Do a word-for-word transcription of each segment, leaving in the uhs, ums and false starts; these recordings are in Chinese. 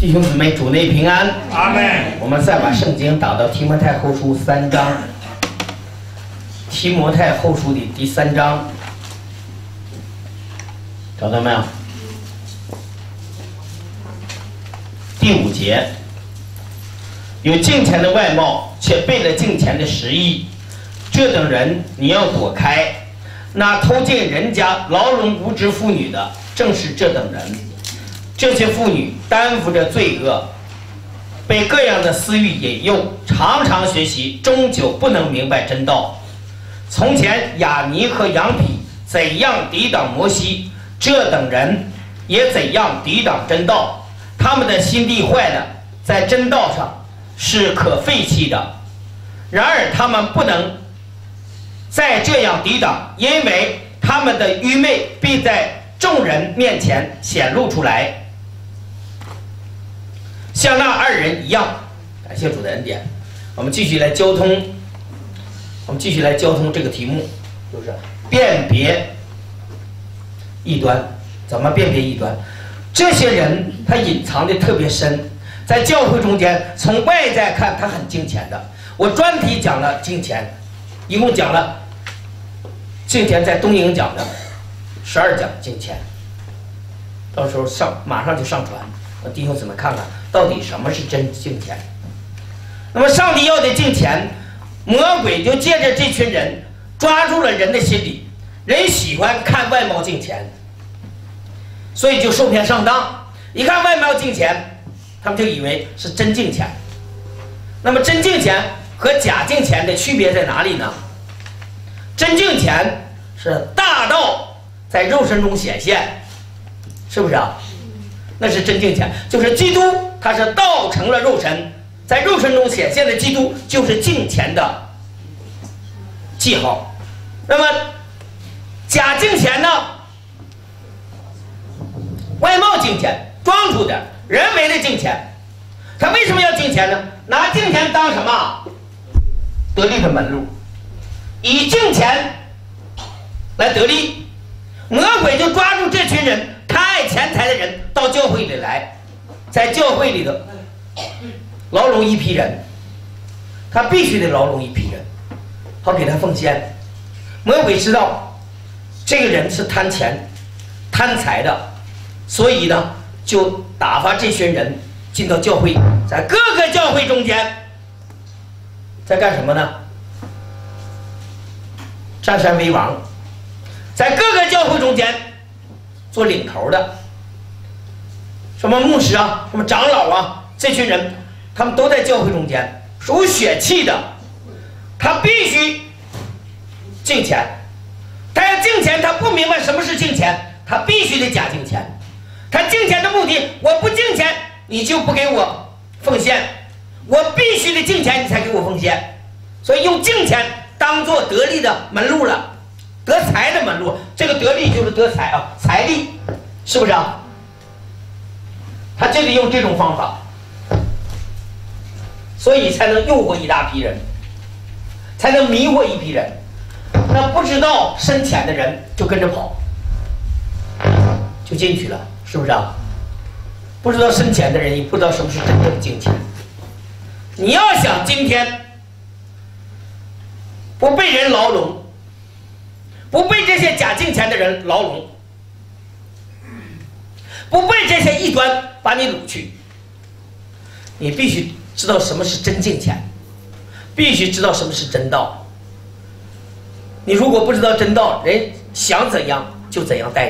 弟兄姊妹，主内平安。 阿门。 我们再把圣经打到提摩太后书三章，提摩太后书的第三章，找到没有？第五节，有敬虔的外貌，却背了敬虔的实意，这等人你要躲开。那偷进人家牢笼无知妇女的，正是这等人。这些妇女担负着罪恶，被各样的私欲引诱，常常学习，终究不能明白真道。从前亚尼和杨比怎样抵挡摩西，这等人也怎样抵挡真道。他们的心地坏了，在真道上是可废弃的。然而他们不能再这样抵挡，因为他们的愚昧必在众人面前显露出来，像那二人一样。感谢主的恩典。我们继续来交通，我们继续来交通这个题目，就是辨别异端。怎么辨别异端？这些人他隐藏的特别深，在教会中间，从外在看他很敬虔的。我专题讲了敬虔，一共讲了敬虔，在东营讲的十二讲敬虔，到时候上马上就上传，弟兄姊妹看看到底什么是真敬虔。那么上帝要的敬虔，魔鬼就借着这群人抓住了人的心理，人喜欢看外貌敬虔，所以就受骗上当。一看外貌敬虔，他们就以为是真敬虔。那么真敬虔和假敬虔的区别在哪里呢？真敬虔是大道在肉身中显现，是不是啊？那是真敬虔，就是基督他是道成了肉身，在肉身中显现的基督就是敬虔的记号。那么假敬虔呢？外貌敬虔，装出点人为的敬虔。他为什么要敬虔呢？拿敬虔当什么？得利的门路，以敬虔来得利。魔鬼就抓住这群人贪爱钱财的人到教会里来，在教会里头牢笼一批人，他必须得牢笼一批人，好给他奉献。魔鬼知道这个人是贪钱贪财的，所以呢就打发这群人进到教会，在各个教会中间在干什么呢？占山为王，在各个教会中间做领头的，什么牧师啊，什么长老啊，这群人他们都在教会中间，属血气的，他必须敬虔。他要敬虔，他不明白什么是敬虔，他必须得假敬虔。他敬虔的目的，我不敬虔你就不给我奉献，我必须得敬虔你才给我奉献。所以用敬虔当做得利的门路了，得财的门路。这个得利就是得财啊，财力，是不是啊？他就得用这种方法，所以才能诱惑一大批人，才能迷惑一批人。那不知道深浅的人就跟着跑，就进去了，是不是啊？不知道深浅的人也不知道什么是真正的敬虔。你要想今天不被人牢笼，不被这些假敬虔的人牢笼，不被这些异端把你掳去，你必须知道什么是真敬虔，必须知道什么是真道。你如果不知道真道，人想怎样就怎样待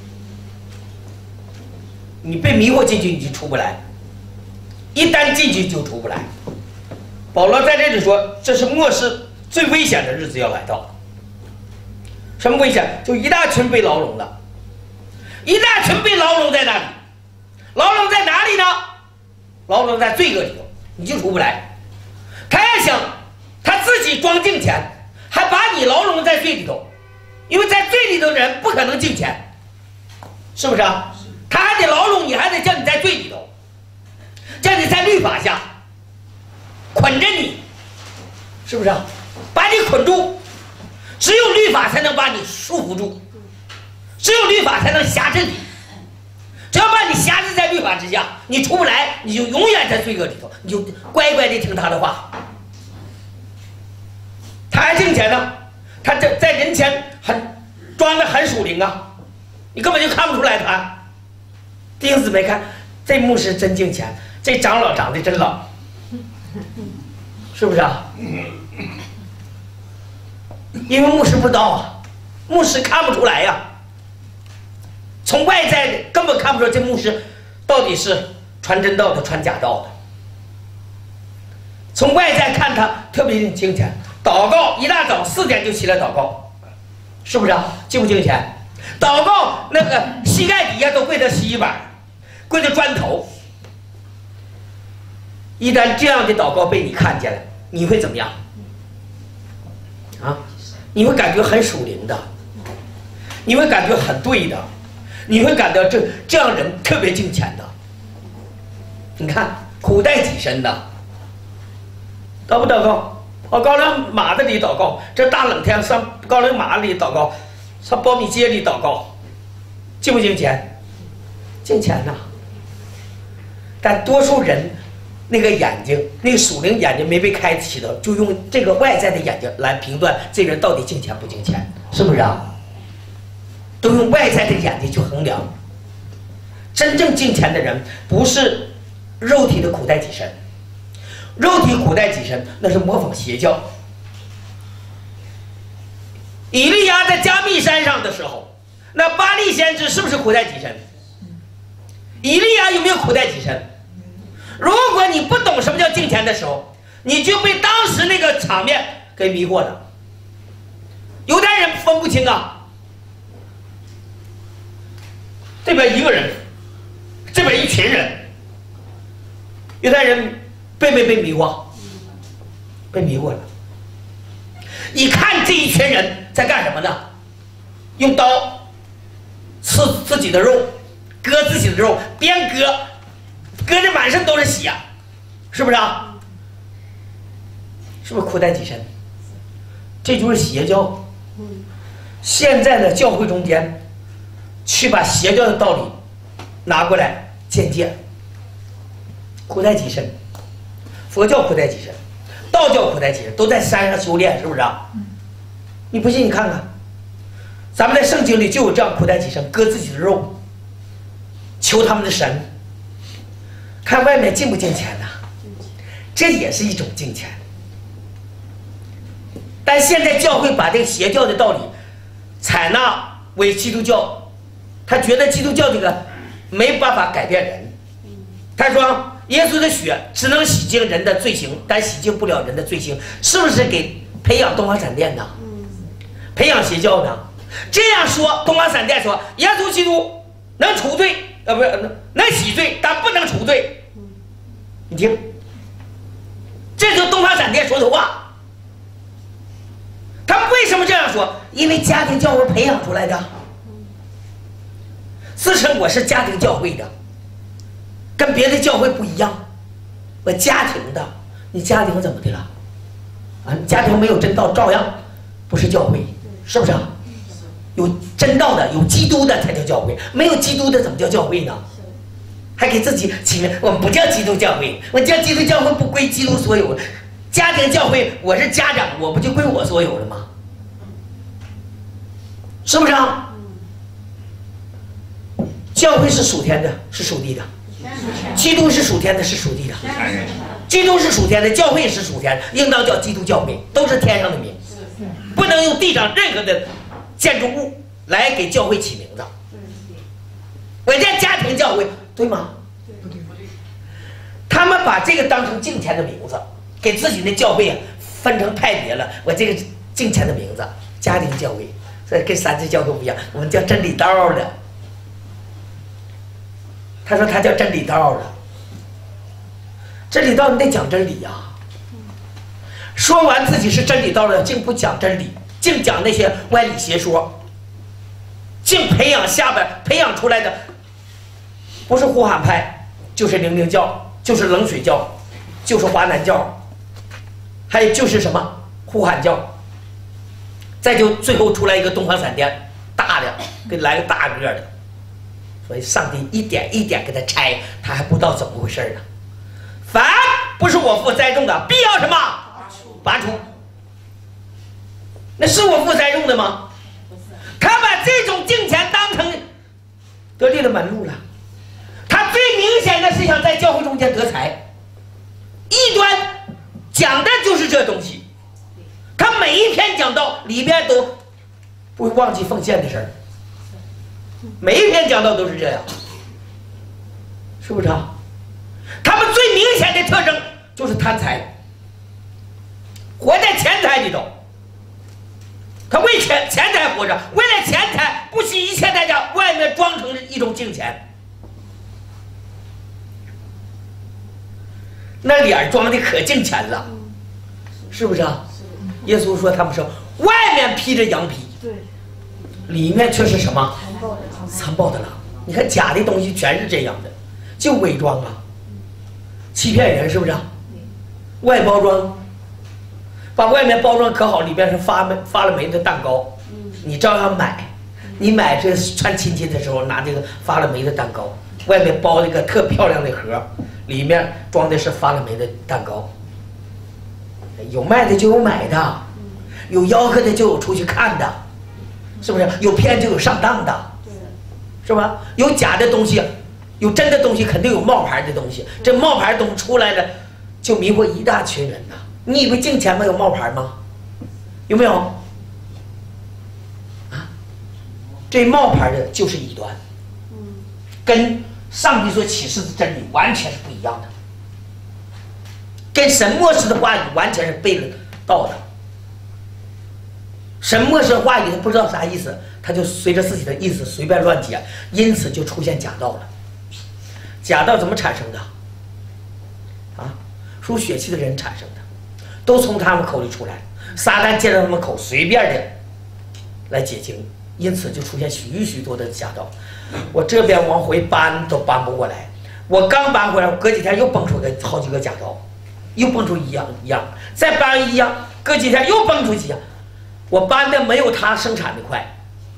你，你被迷惑进去你就出不来，一旦进去就出不来。保罗在这里说，这是末世最危险的日子要来到。什么危险？就一大群被牢笼的，一大群被牢笼在哪里？牢笼在哪里呢？牢笼在罪恶里头，你就出不来。他要想他自己装敬虔，还把你牢笼在罪里头，因为在罪里头的人不可能敬虔，是不是啊？他还得牢笼你，还得叫你在罪里头，叫你在律法下捆着你，是不是啊？把你捆住，只有律法才能把你束缚住，只有律法才能辖制你， 只要把你辖制在律法之下，你出不来，你就永远在罪恶里头，你就乖乖的听他的话。他还敬虔呢，他这在人前很装的很属灵啊，你根本就看不出来他。弟兄姊妹看，这牧师真敬虔，这长老长得真老，是不是啊？因为牧师不知道啊，牧师看不出来呀、啊。从外在的根本看不出这牧师到底是传真道的传假道的。从外在看他特别敬虔，祷告一大早四点就起来祷告，是不是啊？敬不敬虔？祷告那个膝盖底下都跪着洗衣板，跪着砖头。一旦这样的祷告被你看见了，你会怎么样？啊？你会感觉很属灵的，你会感觉很对的。你会感到这这样人特别敬虔的，你看苦待己身的，祷不祷告？哦，高粱马子里祷告，这大冷天上高粱马里祷告，上苞米街里祷告，敬不敬虔？敬虔呐！但多数人那个眼睛，那个属灵眼睛没被开启的，就用这个外在的眼睛来评断这人到底敬虔不敬虔，是不是啊？都用外在的眼睛去衡量。真正敬虔的人不是肉体的苦待己身，肉体苦待己身那是模仿邪教。以利亚在加密山上的时候，那巴力先知是不是苦待己身？以利亚有没有苦待己身？如果你不懂什么叫敬虔的时候，你就被当时那个场面给迷惑了。犹太人分不清啊，这边一个人，这边一群人，犹太人被没被迷惑？被迷惑了。你看这一群人在干什么呢？用刀刺自己的肉，割自己的肉，边割，割着满身都是血，是不是啊？是不是苦待己身？这就是邪教。现在的教会中间，去把邪教的道理拿过来借鉴，苦待己身。佛教苦待己身，道教苦待己身，都在山上修炼，是不是啊？你不信你看看，咱们在圣经里就有这样苦待己身，割自己的肉，求他们的神。看外面敬不敬虔呐？这也是一种敬虔。但现在教会把这个邪教的道理采纳为基督教，他觉得基督教这个没办法改变人。他说耶稣的血只能洗净人的罪行，但洗净不了人的罪行，是不是给培养东方闪电呢？培养邪教呢？这样说，东方闪电说耶稣基督能除罪，呃，不是能洗罪，但不能除罪。你听，这就是东方闪电说的话。他为什么这样说？因为家庭教会培养出来的。自称我是家庭教会的，跟别的教会不一样，我家庭的。你家庭怎么的了？啊，你家庭没有真道，照样不是教会，是不是啊？有真道的，有基督的才叫教会，没有基督的怎么叫教会呢？还给自己起名，我们不叫基督教会，我叫基督教会不归基督所有。家庭教会，我是家长，我不就归我所有了吗？是不是啊？教会是属天的，是属地的；基督是属天的，是属地的。基督是属天的，教会是属天的，应当叫基督教会，都是天上的名，不能用地上任何的建筑物来给教会起名字。我家家庭教会，对吗？他们把这个当成敬虔的名字，给自己的教会啊分成派别了。我这个敬虔的名字，家庭教会，所以跟三自教会不一样，我们叫真理道的。他说他叫真理道的，真理道你得讲真理呀、啊。说完自己是真理道的，竟不讲真理，竟讲那些歪理邪说，竟培养下边培养出来的，不是呼喊派，就是灵灵教，就是冷水教，就是华南教，还有就是什么呼喊教，再就最后出来一个东方闪电，大的给来个大个的， 所以上帝一点一点给他拆，他还不知道怎么回事呢。凡不是我父栽种的，必要什么？拔除。那是我父栽种的吗？他把这种敬虔当成得利的门路了。他最明显的是想在教会中间得财，异端讲的就是这东西。他每一篇讲道里边都不会忘记奉献的事儿，每一篇讲道都是这样，是不是啊？他们最明显的特征就是贪财，活在钱财里头。他为钱钱财活着，为了钱财不惜一切代价，外面装成一种敬虔，那脸装的可敬虔了，是不是啊？耶稣说他们说外面披着羊皮，里面却是什么？残暴的狼。你看假的东西全是这样的，就伪装啊，欺骗人，是不是啊？外包装，把外面包装可好，里边是发霉发了霉的蛋糕，你照样买。你买这穿亲戚的时候拿这个发了霉的蛋糕，外面包了一个特漂亮的盒，里面装的是发了霉的蛋糕。有卖的就有买的，有吆喝的就有出去看的，是不是？有骗就有上当的，是吧？有假的东西，有真的东西，肯定有冒牌的东西。这冒牌东西出来了，就迷惑一大群人呐。你以为敬虔没有冒牌吗？有没有？啊，这冒牌的就是异端，跟上帝所启示的真理完全是不一样的。跟神默示的话语完全是背了道的。神默示的话语他不知道啥意思，他就随着自己的意思随便乱解，因此就出现假道了。假道怎么产生的？啊，属血气的人产生的，都从他们口里出来。撒旦借着他们口随便的来解经，因此就出现许许多多的假道。我这边往回搬都搬不过来，我刚搬回来，隔几天又蹦出个好几个假道。又蹦出一样一样，再搬一样，隔几天又蹦出几样。我搬的没有他生产的快，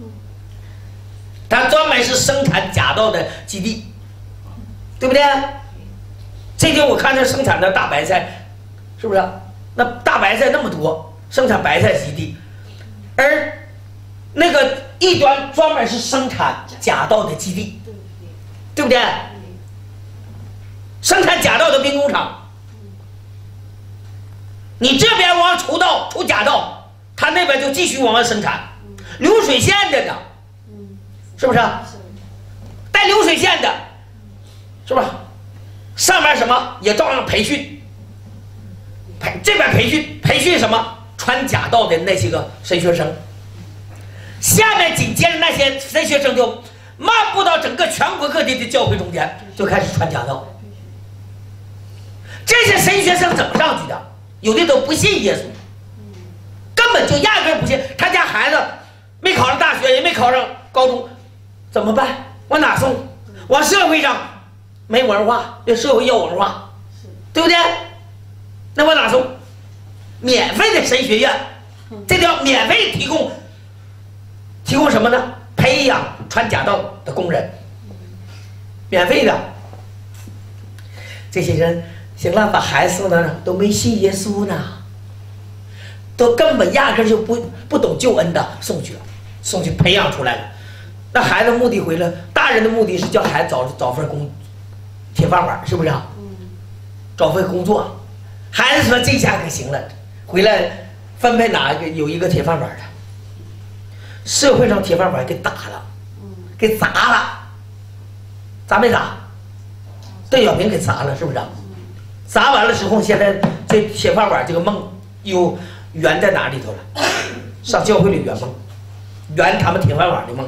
他专门是生产假道的基地，对不对？这天我看他生产的大白菜，是不是？那大白菜那么多，生产白菜基地，而那个异端专门是生产假道的基地，对不对？生产假道的兵工厂。你这边往出道出假道，他那边就继续往外生产，流水线的呢，是不是？带流水线的，是吧？上面什么也照样培训，培这边培训培训什么穿假道的那些个神学生，下面紧接着那些神学生就漫步到整个全国各地的教会中间，就开始传假道。这些神学生怎么上去的？有的都不信耶稣，根本就压根不信。他家孩子没考上大学，也没考上高中，怎么办？往哪送？往社会上没文化，这社会要文化，对不对？那往哪送？免费的神学院，这叫免费提供，提供什么呢？培养传假道的工人，免费的。这些人。行了，把孩子送到那都没信耶稣呢，都根本压根就不不懂救恩的送去了，送去培养出来了。那孩子目的回来，大人的目的是叫孩子找找份工，铁饭碗，是不是啊？找份工作。孩子说这下可行了，回来分配哪个有一个铁饭碗的，社会上铁饭碗给打了，给砸了，砸没砸？邓小平给砸了，是不是啊？砸完了之后，现在这铁饭碗这个梦又圆在哪里头了？上教会里圆梦，圆他们铁饭碗的梦。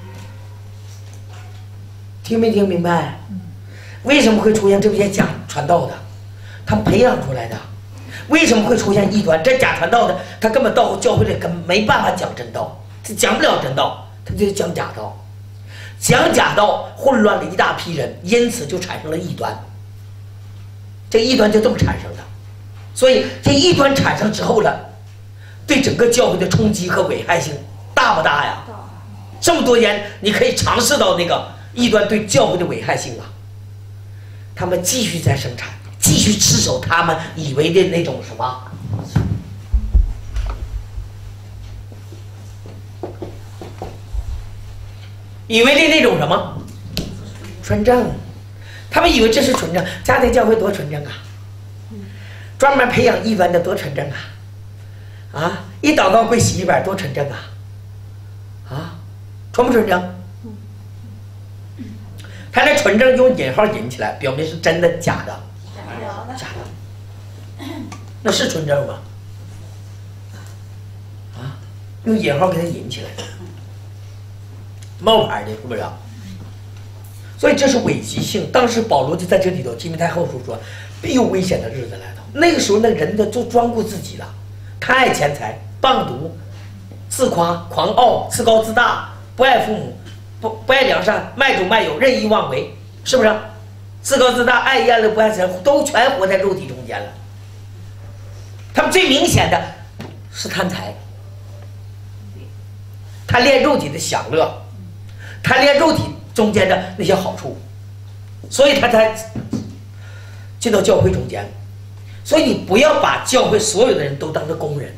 听没听明白？为什么会出现这些假传道的？他们培养出来的。为什么会出现异端？这假传道的，他根本到教会里根本没办法讲真道，他讲不了真道，他就讲假道。讲假道混乱了一大批人，因此就产生了异端。这异端就这么产生的，所以这异端产生之后了，对整个教会的冲击和危害性大不大呀？这么多年，你可以尝试到那个异端对教会的危害性啊，他们继续在生产，继续持守他们以为的那种什么。以为的那种什么纯正，他们以为这是纯正。家庭教会多纯正啊，专门培养异端的多纯正啊！啊，一祷告跪洗衣板多纯正啊！啊，纯不纯正？他那纯正用引号引起来，表明是真的假的？假的。那是纯正吗？啊，用引号给它引起来。冒牌的，是不是？所以这是危机性。当时保罗就在这里头，提摩太后书说，必有危险的日子来到。那个时候，那个人的都专顾自己了，贪爱钱财，棒毒，自夸，狂傲，自高自大，不爱父母，不不爱良善，卖主卖友，任意妄为，是不是？自高自大，爱厌乐，不爱财，都全活在肉体中间了。他们最明显的是贪财，贪恋肉体的享乐。贪恋肉体中间的那些好处，所以他才进到教会中间。所以你不要把教会所有的人都当成工人，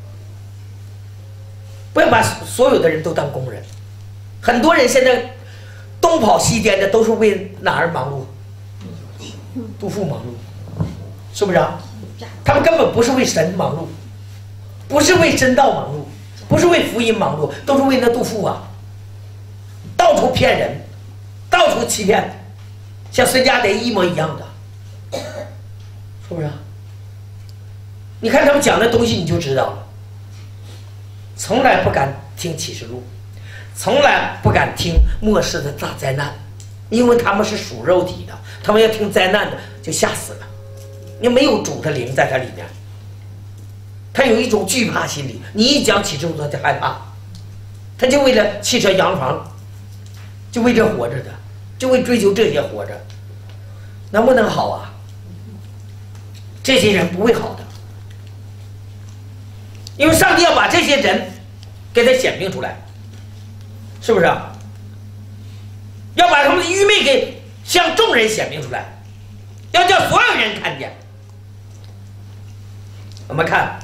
不要把所有的人都当工人。很多人现在东跑西颠的，都是为哪儿忙碌？杜甫忙碌，是不是啊？他们根本不是为神忙碌，不是为真道忙碌，不是为福音忙碌，都是为那杜甫啊。到处骗人，到处欺骗，像孙家德一模一样的，是不是啊？你看他们讲的东西，你就知道了。从来不敢听启示录，从来不敢听末世的大灾难，因为他们是属肉体的，他们要听灾难的就吓死了。你没有主的灵在他里面，他有一种惧怕心理。你一讲启示录，他就害怕，他就为了汽车洋房。就为这活着的，就为追求这些活着，能不能好啊？这些人不会好的，因为上帝要把这些人给他显明出来，是不是啊？要把他们的愚昧给向众人显明出来，要叫所有人看见。我们看，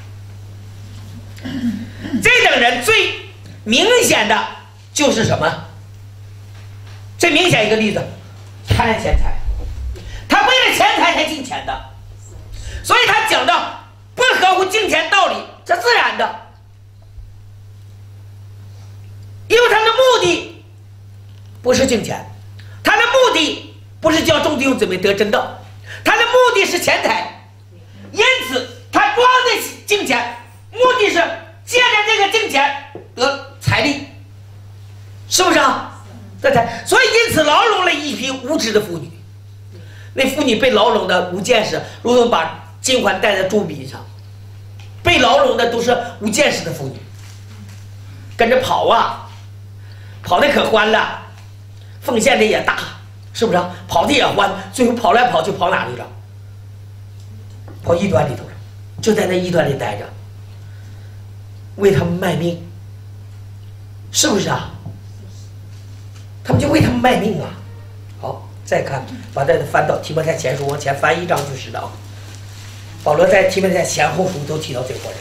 这等人最明显的就是什么？最明显一个例子，贪爱钱财，他为了钱财才进钱的，所以他讲到不合乎敬钱道理，这自然的，因为他的目的不是敬钱，他的目的不是叫众弟兄姊妹得真道，他的目的是钱财，因此他光的敬钱，目的是借着这个敬钱得财力，是不是啊？这才，所以因此牢笼了一批无知的妇女，那妇女被牢笼的无见识，如同把金环戴在猪鼻上，被牢笼的都是无见识的妇女，跟着跑啊，跑的可欢了，奉献的也大，是不是啊？跑的也欢，最后跑来跑去跑哪里了？跑异端里头了，就在那异端里待着，为他们卖命，是不是啊？他们就为他们卖命啊！好，再看，把这翻到提摩太前书，往前翻一章就知道。保罗在提摩太前后书都提到这伙人，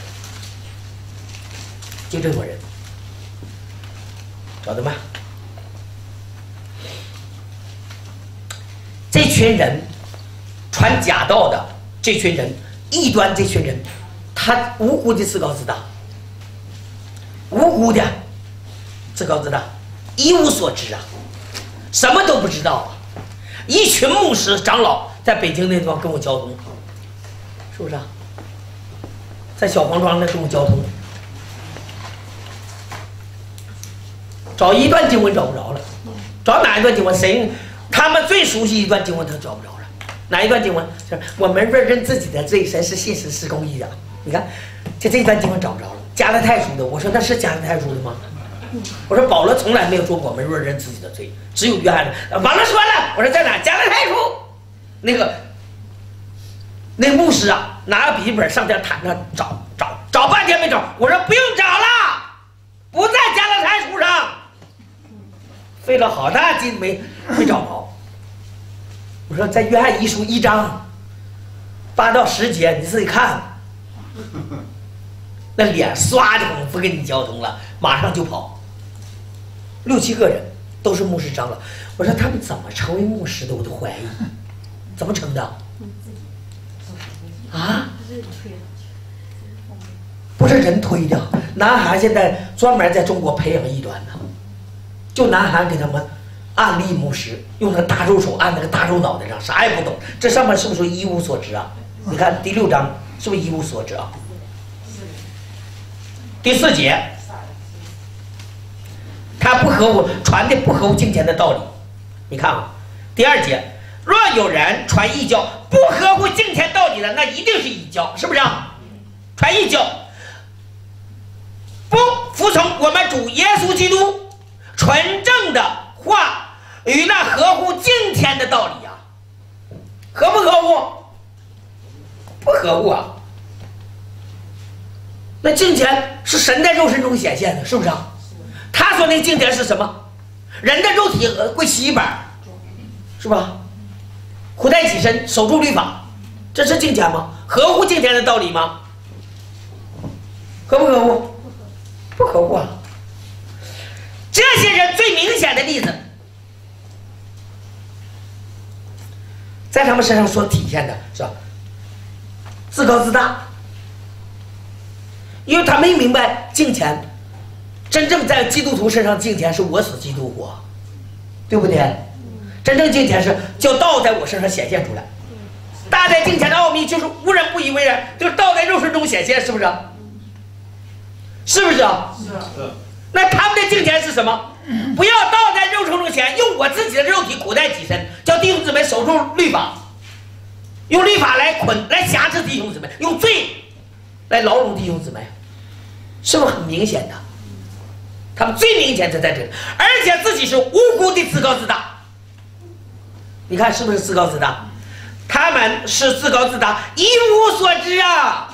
就这伙人，找到吗？这群人传假道的，这群人异端，这群人，他无辜的自高自大，无辜的自高自大。一无所知啊，什么都不知道啊！一群牧师长老在北京那地方跟我交通，是不是啊？在小黄庄那跟我交通，找一段经文找不着了，找哪一段经文？谁？他们最熟悉一段经文，他找不着了。哪一段经文？就是我们若认自己的罪，神是信实是公义的。你看，就这段经文找不着了。加拉太书的，我说那是加拉太书的吗？我说保罗从来没有说我们若认自己的罪，只有约翰的。完了说了，我说在哪？加拉太书，那个那个牧师啊，拿个笔记本上边摊着找找找半天没找。我说不用找了，不在加拉太书上， 费了好大劲没没找着。我说在约翰一书一章八到十节，你自己看，那脸唰的功夫给你交通了，马上就跑。六七个人都是牧师长老，我说他们怎么成为牧师的，我都怀疑，怎么成的？啊？不是人推的，南韩现在专门在中国培养异端呢，就南韩给他们按立牧师，用那个大肉手按那个大肉脑袋上，啥也不懂。这上面是不是一无所知啊？你看第六章是不是一无所知啊？第四节，他不合乎传的不合乎敬虔的道理。你看啊，第二节，若有人传异教不合乎敬虔道理的，那一定是异教，是不是啊？传异教。不服从我们主耶稣基督纯正的话与那合乎敬虔的道理啊，合不合乎？不合乎啊！那敬虔是神在肉身中显现的，是不是啊？他说那敬虔是什么？人的肉体归洗衣板，是吧？苦待己身，守住律法，这是敬虔吗？合乎敬虔的道理吗？合不合乎？不合乎啊！这些人最明显的例子，在他们身上所体现的是吧？自高自大，因为他没明白敬虔，真正在基督徒身上敬虔是我死基督活，对不对？真正敬虔是叫道在我身上显现出来。大在敬虔的奥秘就是无人不以为然，就是道在肉身中显现，是不是？是不是啊？是啊。那他们的敬虔是什么？不要道在肉身中显，用我自己的肉体苦待己身，叫弟兄姊妹守住律法，用律法来捆来辖制弟兄姊妹，用罪来牢笼弟兄姊妹，是不是很明显的？他们最明显的在这里，而且自己是无辜的自高自大。你看是不是自高自大？他们是自高自大，一无所知啊，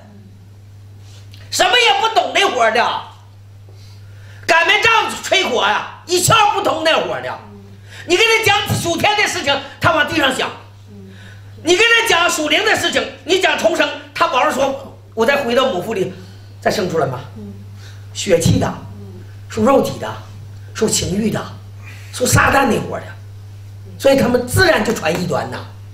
什么也不懂那会儿的，擀面杖吹火呀、啊，一窍不通那会儿的。你跟他讲属天的事情，他往地上想；你跟他讲属灵的事情，你讲重生，他保证说：“我再回到母腹里，再生出来嘛。”血气的，属肉体的，属情欲的，属撒旦那伙的，所以他们自然就传异端呐。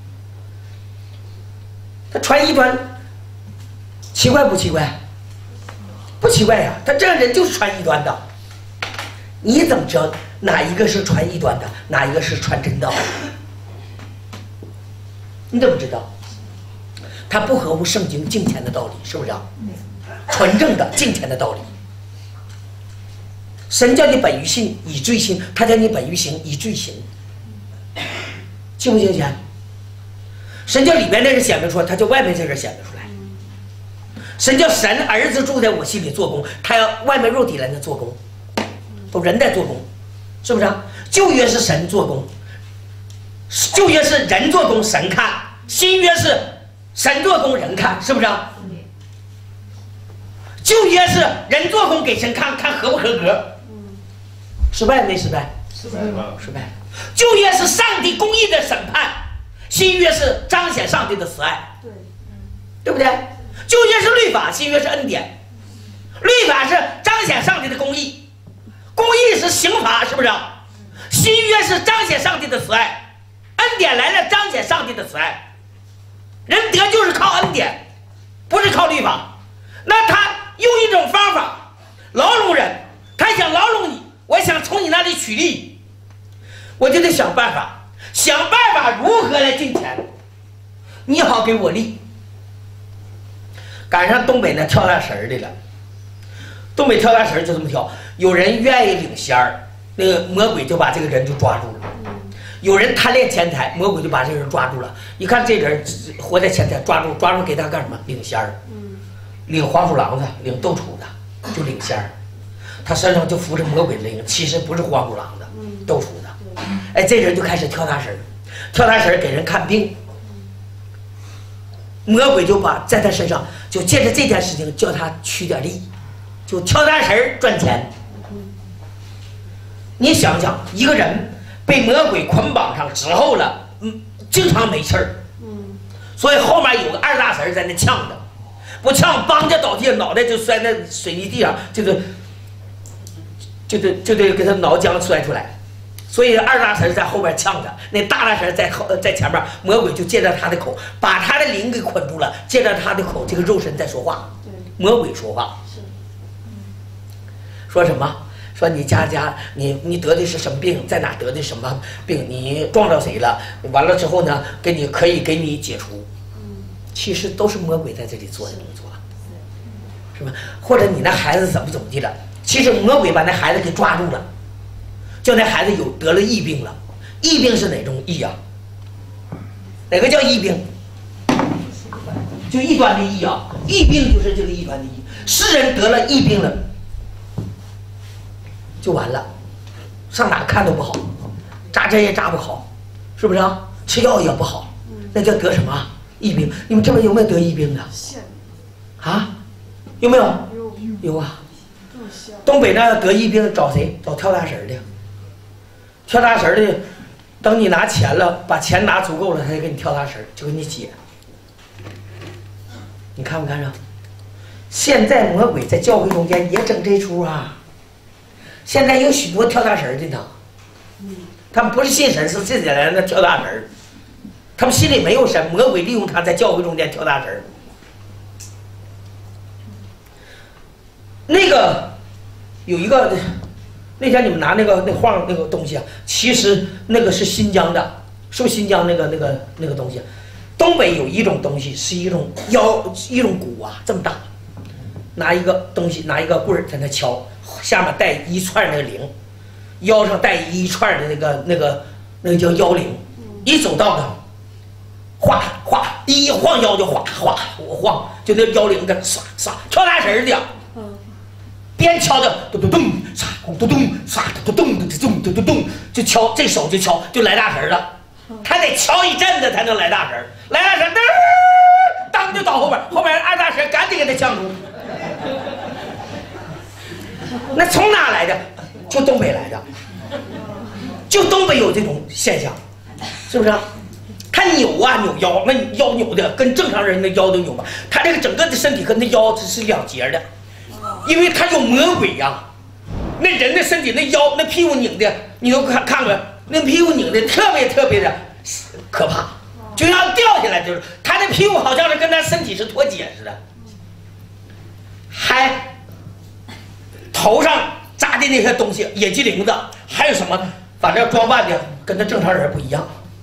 他传异端，奇怪不奇怪？不奇怪呀，他这样人就是传异端的。你怎么知道哪一个是传异端的，哪一个是传真道的？你怎么知道？他不合乎圣经敬虔的道理，是不是啊？纯正的敬虔的道理。神叫你本于信以罪信，他叫你本于行以罪行，敬不敬虔？神叫里边那人显明出来，他叫外面这人显明出来。神叫神儿子住在我心里做工，他要外面肉体来那做工，都人在做工，是不是啊？旧约是神做工，旧约是人做工神看，新约是神做工人看，是不是啊？旧约是人做工给神看看合不合格，失败没失败？失败了，失败了。旧约是上帝公义的审判，新约是彰显上帝的慈爱，对，对不对？旧约是律法，新约是恩典。律法是彰显上帝的公义，公义是刑罚，是不是？新约是彰显上帝的慈爱，恩典来了彰显上帝的慈爱。人得就是靠恩典，不是靠律法。那他用一种方法牢笼人，他想牢笼你，我想从你那里取利，我就得想办法，想办法如何来进钱，你好给我利。赶上东北那跳大神的了，东北跳大神就这么跳，有人愿意领仙儿，那个魔鬼就把这个人就抓住了；有人贪恋钱财，魔鬼就把这个人抓住了。一看这人活在钱财，抓住抓住给他干什么？领仙儿，领黄鼠狼的，领斗楚的，就领仙儿。他身上就扶着魔鬼的灵，其实不是黄鼠狼的，斗楚的。哎，这人就开始跳大神，跳大神给人看病。魔鬼就把在他身上，就借着这件事情叫他取点利，就跳大神赚钱。 你想想，一个人被魔鬼捆绑上之后了，嗯，经常没气儿，嗯，所以后面有个二大神在那呛着，不呛，梆就倒地，脑袋就摔在水泥地上，就得就得就得给他脑浆摔出来。所以二大神在后边呛着，那大大神在后在前面，魔鬼就借着他的口把他的灵给捆住了，借着他的口，这个肉身在说话，魔鬼说话，说什么？说你家家你你得的是什么病，在哪得的什么病？你撞到谁了？完了之后呢，给你可以给你解除。其实都是魔鬼在这里做的动作，是吧？或者你那孩子怎么怎么地了？其实魔鬼把那孩子给抓住了。叫那孩子有得了疫病了，疫病是哪种疫啊？哪个叫疫病？就异端的疫啊，疫病就是这个异端的疫。世人得了疫病了，就完了，上哪看都不好，扎针也扎不好，是不是啊？吃药也不好，那叫得什么疫病？你们这边有没有得疫病的？啊？有没有？有啊。东北那得疫病找谁？找跳大神的。跳大神的，等你拿钱了，把钱拿足够了，他就给你跳大神，就给你解。你看没看着？现在魔鬼在教会中间也整这出啊。现在有许多跳大神的呢，他们不是信神，是自己来那跳大神，他们心里没有神，魔鬼利用他在教会中间跳大神。那个有一个。那天你们拿那个那晃那个东西啊，其实那个是新疆的，是不是新疆那个那个那个东西？东北有一种东西是一种腰一种鼓啊，这么大，拿一个东西拿一个棍儿在那敲，下面带一串那个铃，腰上带一串的那个那个那个叫腰铃，一走道呢，哗哗一晃腰就哗哗我晃，就那腰铃跟唰唰跳大神的。边敲的咚咚咚，唰咚咚，唰咚咚咚咚咚咚咚，就敲这手就敲就来大神了。他得敲一阵子才能来大神，来大神，当就倒后边，后边二大神赶紧给他呛住。那从哪来的？就东北来的，就东北有这种现象，是不是？他扭啊扭腰，那腰扭的跟正常人的腰都扭吧，他这个整个的身体和那腰是两截的。因为他有魔鬼呀、啊，那人的身体那腰那屁股拧的，你都看看过，那屁股拧的特别特别的可怕，就要掉下来，就是他那屁股好像是跟他身体是脱节似的，还头上扎的那些东西，野鸡铃子，还有什么，反正装扮的跟他正常人不一样，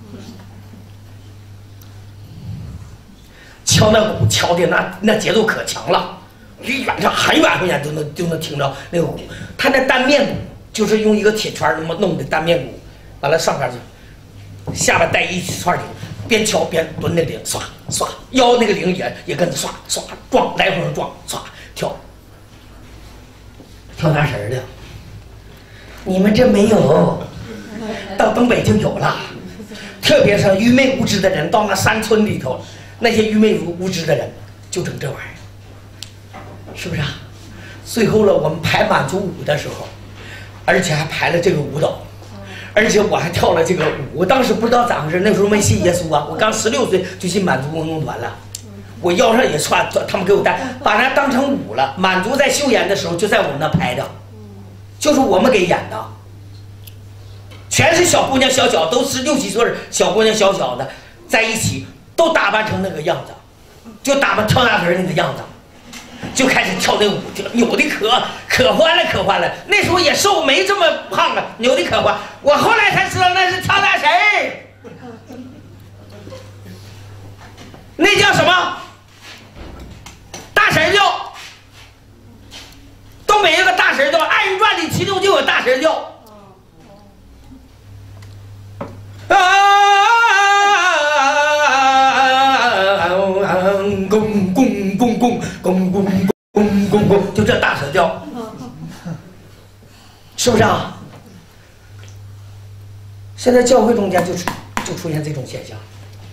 敲那鼓敲的那那节奏可强了。离远上很远很远都能就能听着那个鼓，他那单面鼓就是用一个铁圈那么弄的单面鼓，完了上边就下边带一串铃，边敲边蹲那铃，唰唰腰那个铃也也跟着唰唰撞，来回撞唰跳，跳大神的。你们这没有，到东北就有了，特别是愚昧无知的人，到那山村里头，那些愚昧无无知的人就整这玩意儿。是不是啊？最后了，我们排满族舞的时候，而且还排了这个舞蹈，而且我还跳了这个舞。我当时不知道咋回事，那时候没信耶稣啊，我刚十六岁就进满族文工团了，我腰上也穿，他们给我带，把那当成舞了。满族在秀演的时候就在我们那拍的，就是我们给演的，全是小姑娘小小，都是六七岁小姑娘小小的，在一起都打扮成那个样子，就打扮跳大神那个样子。就开始跳那舞，扭的可可欢了，可欢了。那时候也瘦，没这么胖了，扭的可欢。我后来才知道那是跳大神，那叫什么？大神调。东北有个大神调，《二人转》里其中就有大神调。啊！公公公公公公公公公，就这大神调，是不是啊？现在教会中间就出就出现这种现象，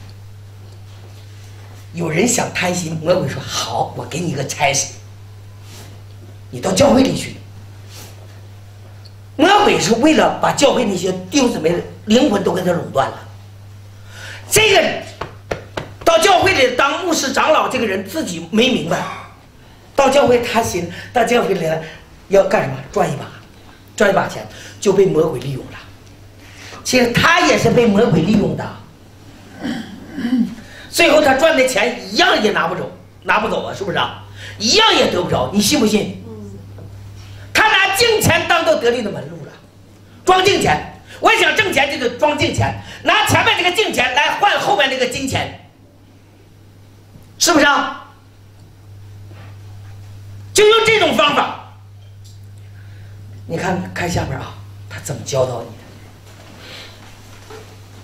有人想贪心，魔鬼说好，我给你一个差事，你到教会里去。魔魔鬼是为了把教会那些弟兄姊妹的灵魂都给他垄断了。这个到教会里当牧师长老，这个人自己没明白，到教会他心到教会里来要干什么？赚一把，赚一把钱，就被魔鬼利用了。其实他也是被魔鬼利用的，最后他赚的钱一样也拿不走，拿不走啊，是不是啊？一样也得不着，你信不信？他拿金钱当做得力的门路了，装金钱。我想挣钱就得装金钱，拿前面这个金钱来换后面这个金钱，是不是啊？就用这种方法。你看看下边啊，他怎么教导你的？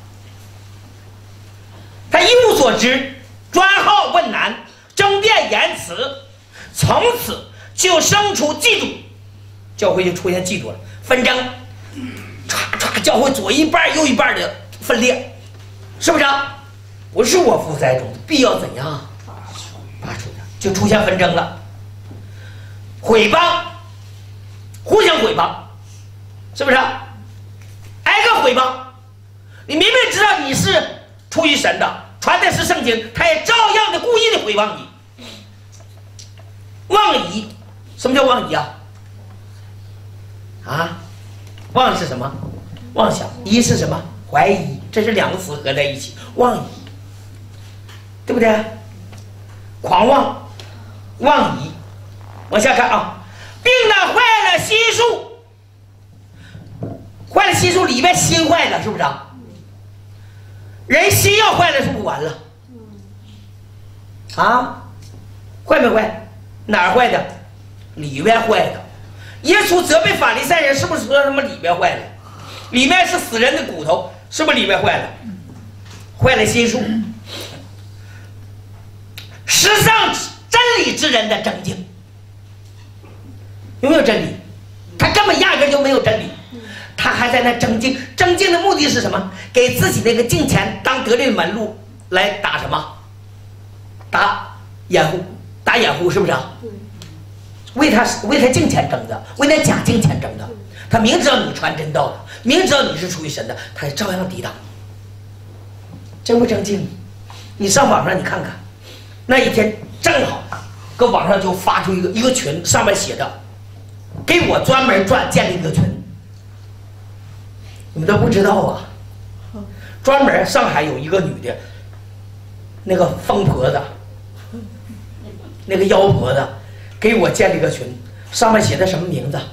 他一无所知，专好问难，争辩言辞，从此就生出嫉妒，教会就出现嫉妒了，纷争，唰唰，教会左一半右一半的分裂，是不是啊？不是我负栽种，必要怎样拔出的，就出现纷争了，毁谤，互相毁谤，是不是啊？挨个毁谤，你明明知道你是出于神的，传的是圣经，他也照样的故意的毁谤你。妄疑，什么叫妄疑啊？啊，妄是什么？妄想。疑是什么？怀疑。这是两个词合在一起，妄疑，对不对？狂妄，妄疑。往下看啊，并呢坏了心术，坏了心术里面心坏了，是不是啊？人心要坏了，是不是完了？啊，坏没坏？哪儿坏的？里面坏的。耶稣责备法利赛人，是不是说什么里面坏了？里面是死人的骨头，是不是里面坏了？坏了心术。失丧真理之人的真经，有没有真理？他根本压根就没有真理，他还在那争竞。争竞的目的是什么？给自己那个金钱当得力门路来打什么？打掩护，打掩护，是不是啊？为他为他金钱争的，为那假金钱争的。他明知道你传真道的，明知道你是出于神的，他也照样抵挡。真不争竞？你上网上你看看，那一天正好，搁网上就发出一个一个群，上面写着，给我专门赚建立一个群。你们都不知道啊？专门上海有一个女的，那个疯婆子，那个妖婆子，给我建了一个群，上面写的什么名字？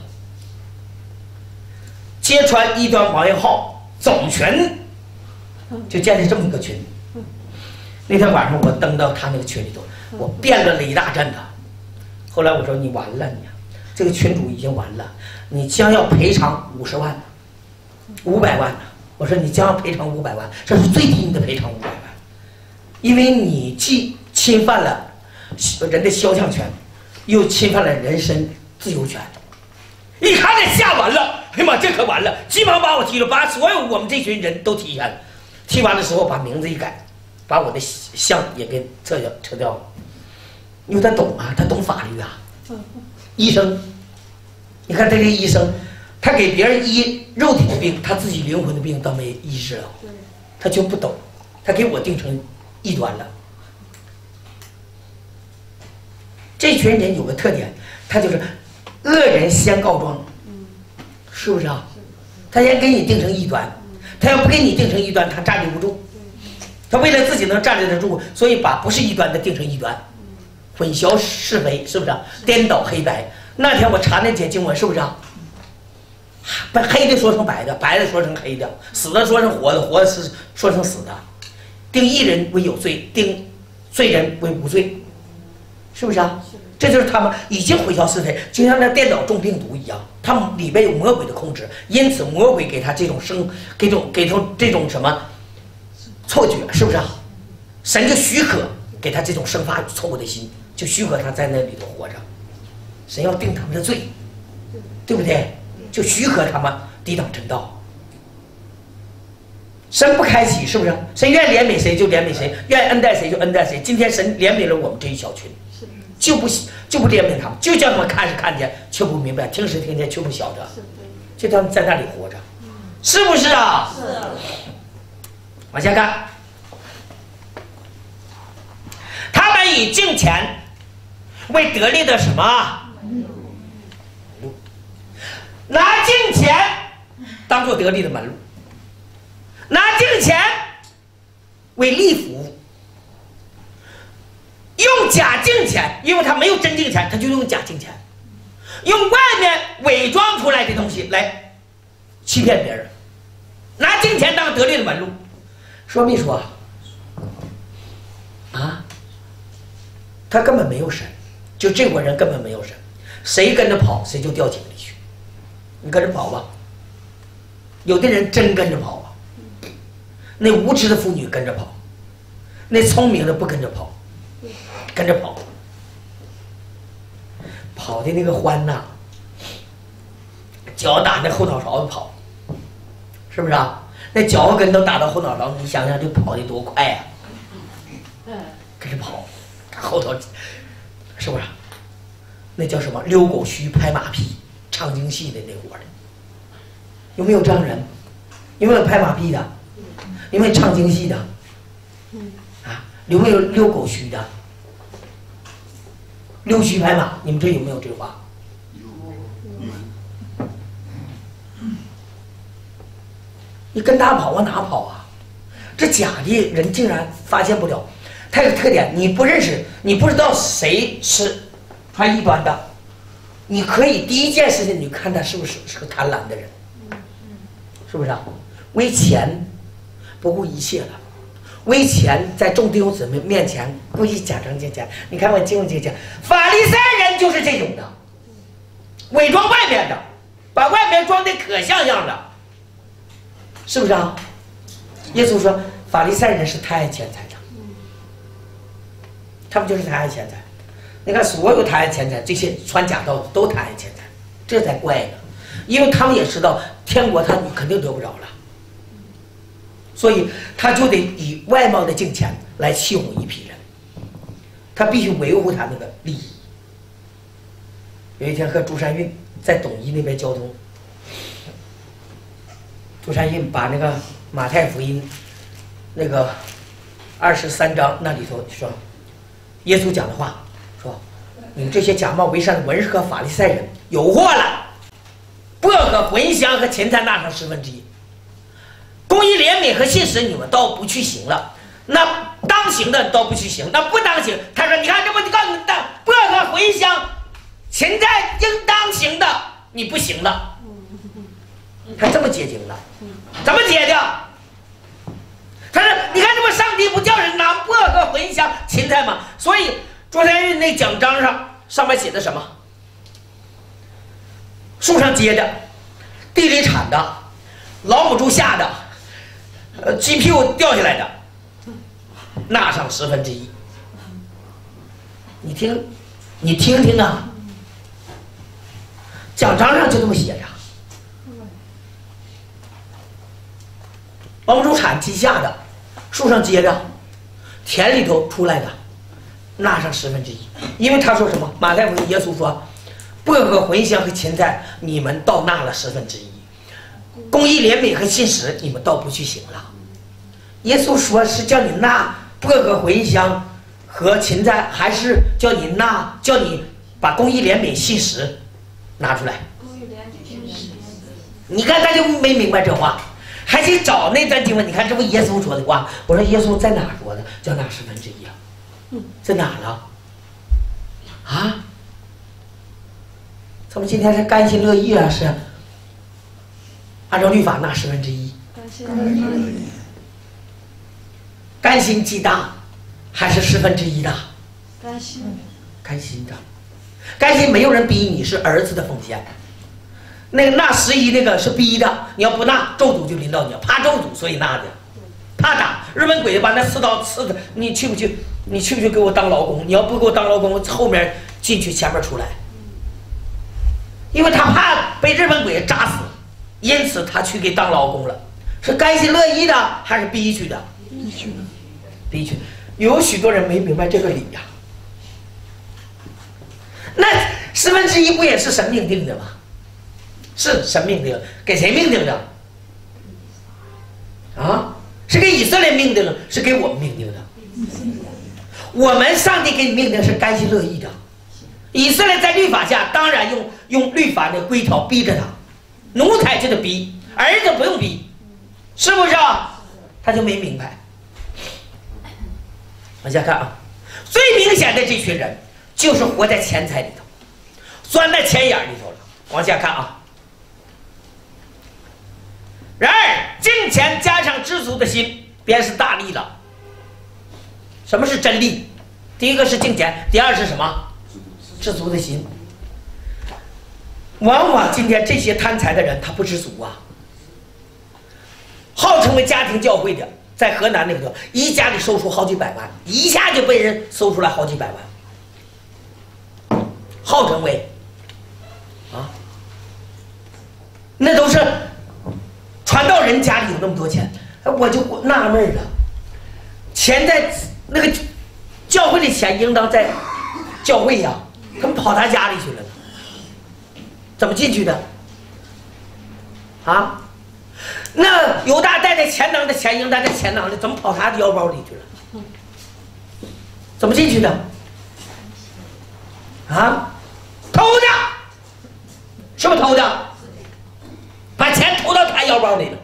揭穿异端王爷号总群，就建立这么一个群。那天晚上我登到他那个群里头，我辩论了一大阵的。后来我说你完了，你这个群主已经完了，你将要赔偿五十万，五百万。我说你将要赔偿五百万，这是最低你的赔偿五百万，因为你既侵犯了人的肖像权，又侵犯了人身自由权。一看这吓完了，哎呀妈，这可完了！急忙把我踢了，把所有我们这群人都踢下来。踢完的时候把名字一改，把我的像也给撤掉撤掉了。因为他懂啊，他懂法律啊。医生，你看这个医生，他给别人医肉体的病，他自己灵魂的病倒没医治了，他就不懂，他给我定成异端了。这群人有个特点，他就是恶人先告状，是不是啊？他先给你定成异端，他要不给你定成异端，他站立不住。他为了自己能站立得住，所以把不是异端的定成异端，混淆是非，是不是啊？颠倒黑白。那天我查那节经文，是不是啊？把黑的说成白的，白的说成黑的，死的说成活的，活的是说成死的。定义人为有罪，定罪人为无罪，是不是啊？这就是他们已经混淆是非，就像那电脑中病毒一样，他们里边有魔鬼的控制，因此魔鬼给他这种生，给种给他这种什么错觉，是不是啊？神就许可给他这种生发错误的心，就许可他在那里头活着。神要定他们的罪，对不对？就许可他们抵挡真道。神不开启，是不是？神愿怜悯谁就怜悯谁，愿恩待谁就恩待谁。今天神怜悯了我们这一小群，就不就不怜悯他们，就叫他们看是看见，却不明白；听是听见，却不晓得。 就他们在那里活着，是不是啊？ 是。 往下看，他们以敬钱为得利的什么？拿敬钱当做得利的门路，拿敬钱为利服务，用假敬钱，因为他没有真敬钱，他就用假敬钱，用外面伪装出来的东西来欺骗别人，拿敬钱当得利的门路。说没说啊？他根本没有神，就这伙人根本没有神，谁跟着跑谁就掉井里去。你跟着跑吧，有的人真跟着跑啊，那无知的妇女跟着跑，那聪明的不跟着跑，跟着跑，跑的那个欢呐，脚打那后脑勺子跑，是不是啊？那脚跟头打到后脑勺，你想想这跑的多快呀、啊！跟着跑，后头是不是？那叫什么？溜狗须拍马屁，唱京戏的那伙的，有没有这样人？有没有拍马屁的？有没有唱京戏的？啊，有没有溜狗须的？溜须拍马，你们这有没有这话？你跟他跑往哪跑啊？这假的人竟然发现不了。他有个特点，你不认识，你不知道谁是穿异端的，你可以第一件事情你看他是不是是个贪婪的人，是不是啊？为钱不顾一切的，为钱在众弟兄姊妹面前故意假装敬虔。你看我敬不敬虔？法利赛人就是这种的，伪装外面的，把外面装的可像样的。是不是啊？耶稣说法利赛人是太爱钱财的，他们就是太爱钱财。你看所有太爱钱财，这些传假道的都太爱钱财，这才怪呢。因为他们也知道天国他肯定得不着了，所以他就得以外貌的敬钱来欺哄一批人，他必须维护他那个利益。有一天和朱山运在董一那边交通。朱山印把那个马太福音那个二十三章那里头说，耶稣讲的话说，你们这些假冒为善的文士和法利赛人有祸了，薄荷、茴香和芹菜纳上十分之一，公义、怜悯和信实你们倒不去行了，那当行的倒不去行，那不当行，他说你看这不告诉你当薄荷、茴香、芹菜应当行的你不行了，他这么解经的。怎么解的？他说：“你看，这不上帝不叫人拿薄荷、茴香、芹菜吗？所以朱山运那奖章上上面写的什么？树上结的，地里产的，老母猪下的，呃，鸡屁股掉下来的，纳上十分之一。你听，你听听啊，奖章上就这么写着。”老母猪产鸡下的，树上结的，田里头出来的，纳上十分之一。因为他说什么？马太福音耶稣说，薄荷、茴香和芹菜你们倒纳了十分之一，公义、怜悯和信实你们倒不去行了。耶稣说是叫你纳薄荷、茴香和芹菜，还是叫你纳叫你把公义、怜悯、信实拿出来？你看他就没明白这话。还去找那段经文，你看这不耶稣说的话？我说耶稣在哪说的？叫哪十分之一啊？在哪了？啊？咱们今天是甘心乐意啊？是按照律法纳十分之一？甘心乐意。甘心极大，还是十分之一大？ 甘心。 甘心的，甘心没有人逼你，是儿子的奉献。那个纳十一那个是逼的，你要不纳，咒诅就临到你，怕咒诅所以纳的，怕打日本鬼子把那刺刀刺的，你去不去？你去不去给我当劳工？你要不给我当劳工，我后面进去，前面出来，因为他怕被日本鬼子扎死，因此他去给当劳工了。是甘心乐意的还是逼去的？逼去的，逼去。有许多人没明白这个理呀、啊。那十分之一不也是神命定的吗？ 是神命令，给谁命令的？啊，是给以色列命令，是给我们命令的。我们上帝给你命令是甘心乐意的。以色列在律法下，当然用用律法的规条逼着他，奴才就得逼，儿子不用逼，是不是啊？他就没明白。往下看啊，最明显的这群人就是活在钱财里头，钻在钱眼里头了。往下看啊。然而敬虔加上知足的心，便是大利了。什么是真利？第一个是敬虔，第二是什么？知足的心。往往今天这些贪财的人，他不知足啊。号称为家庭教会的，在河南那个一家里搜出好几百万，一下就被人搜出来好几百万，号称为啊，那都是传道人家里有那么多钱，我就纳闷了，钱在那个教会里钱应当在教会呀，怎么跑他家里去了呢？怎么进去的？啊？那犹大带在钱囊的钱应当在钱囊里，怎么跑他的腰包里去了？怎么进去的？啊？偷的，是不是偷的？把钱偷到他腰包里了，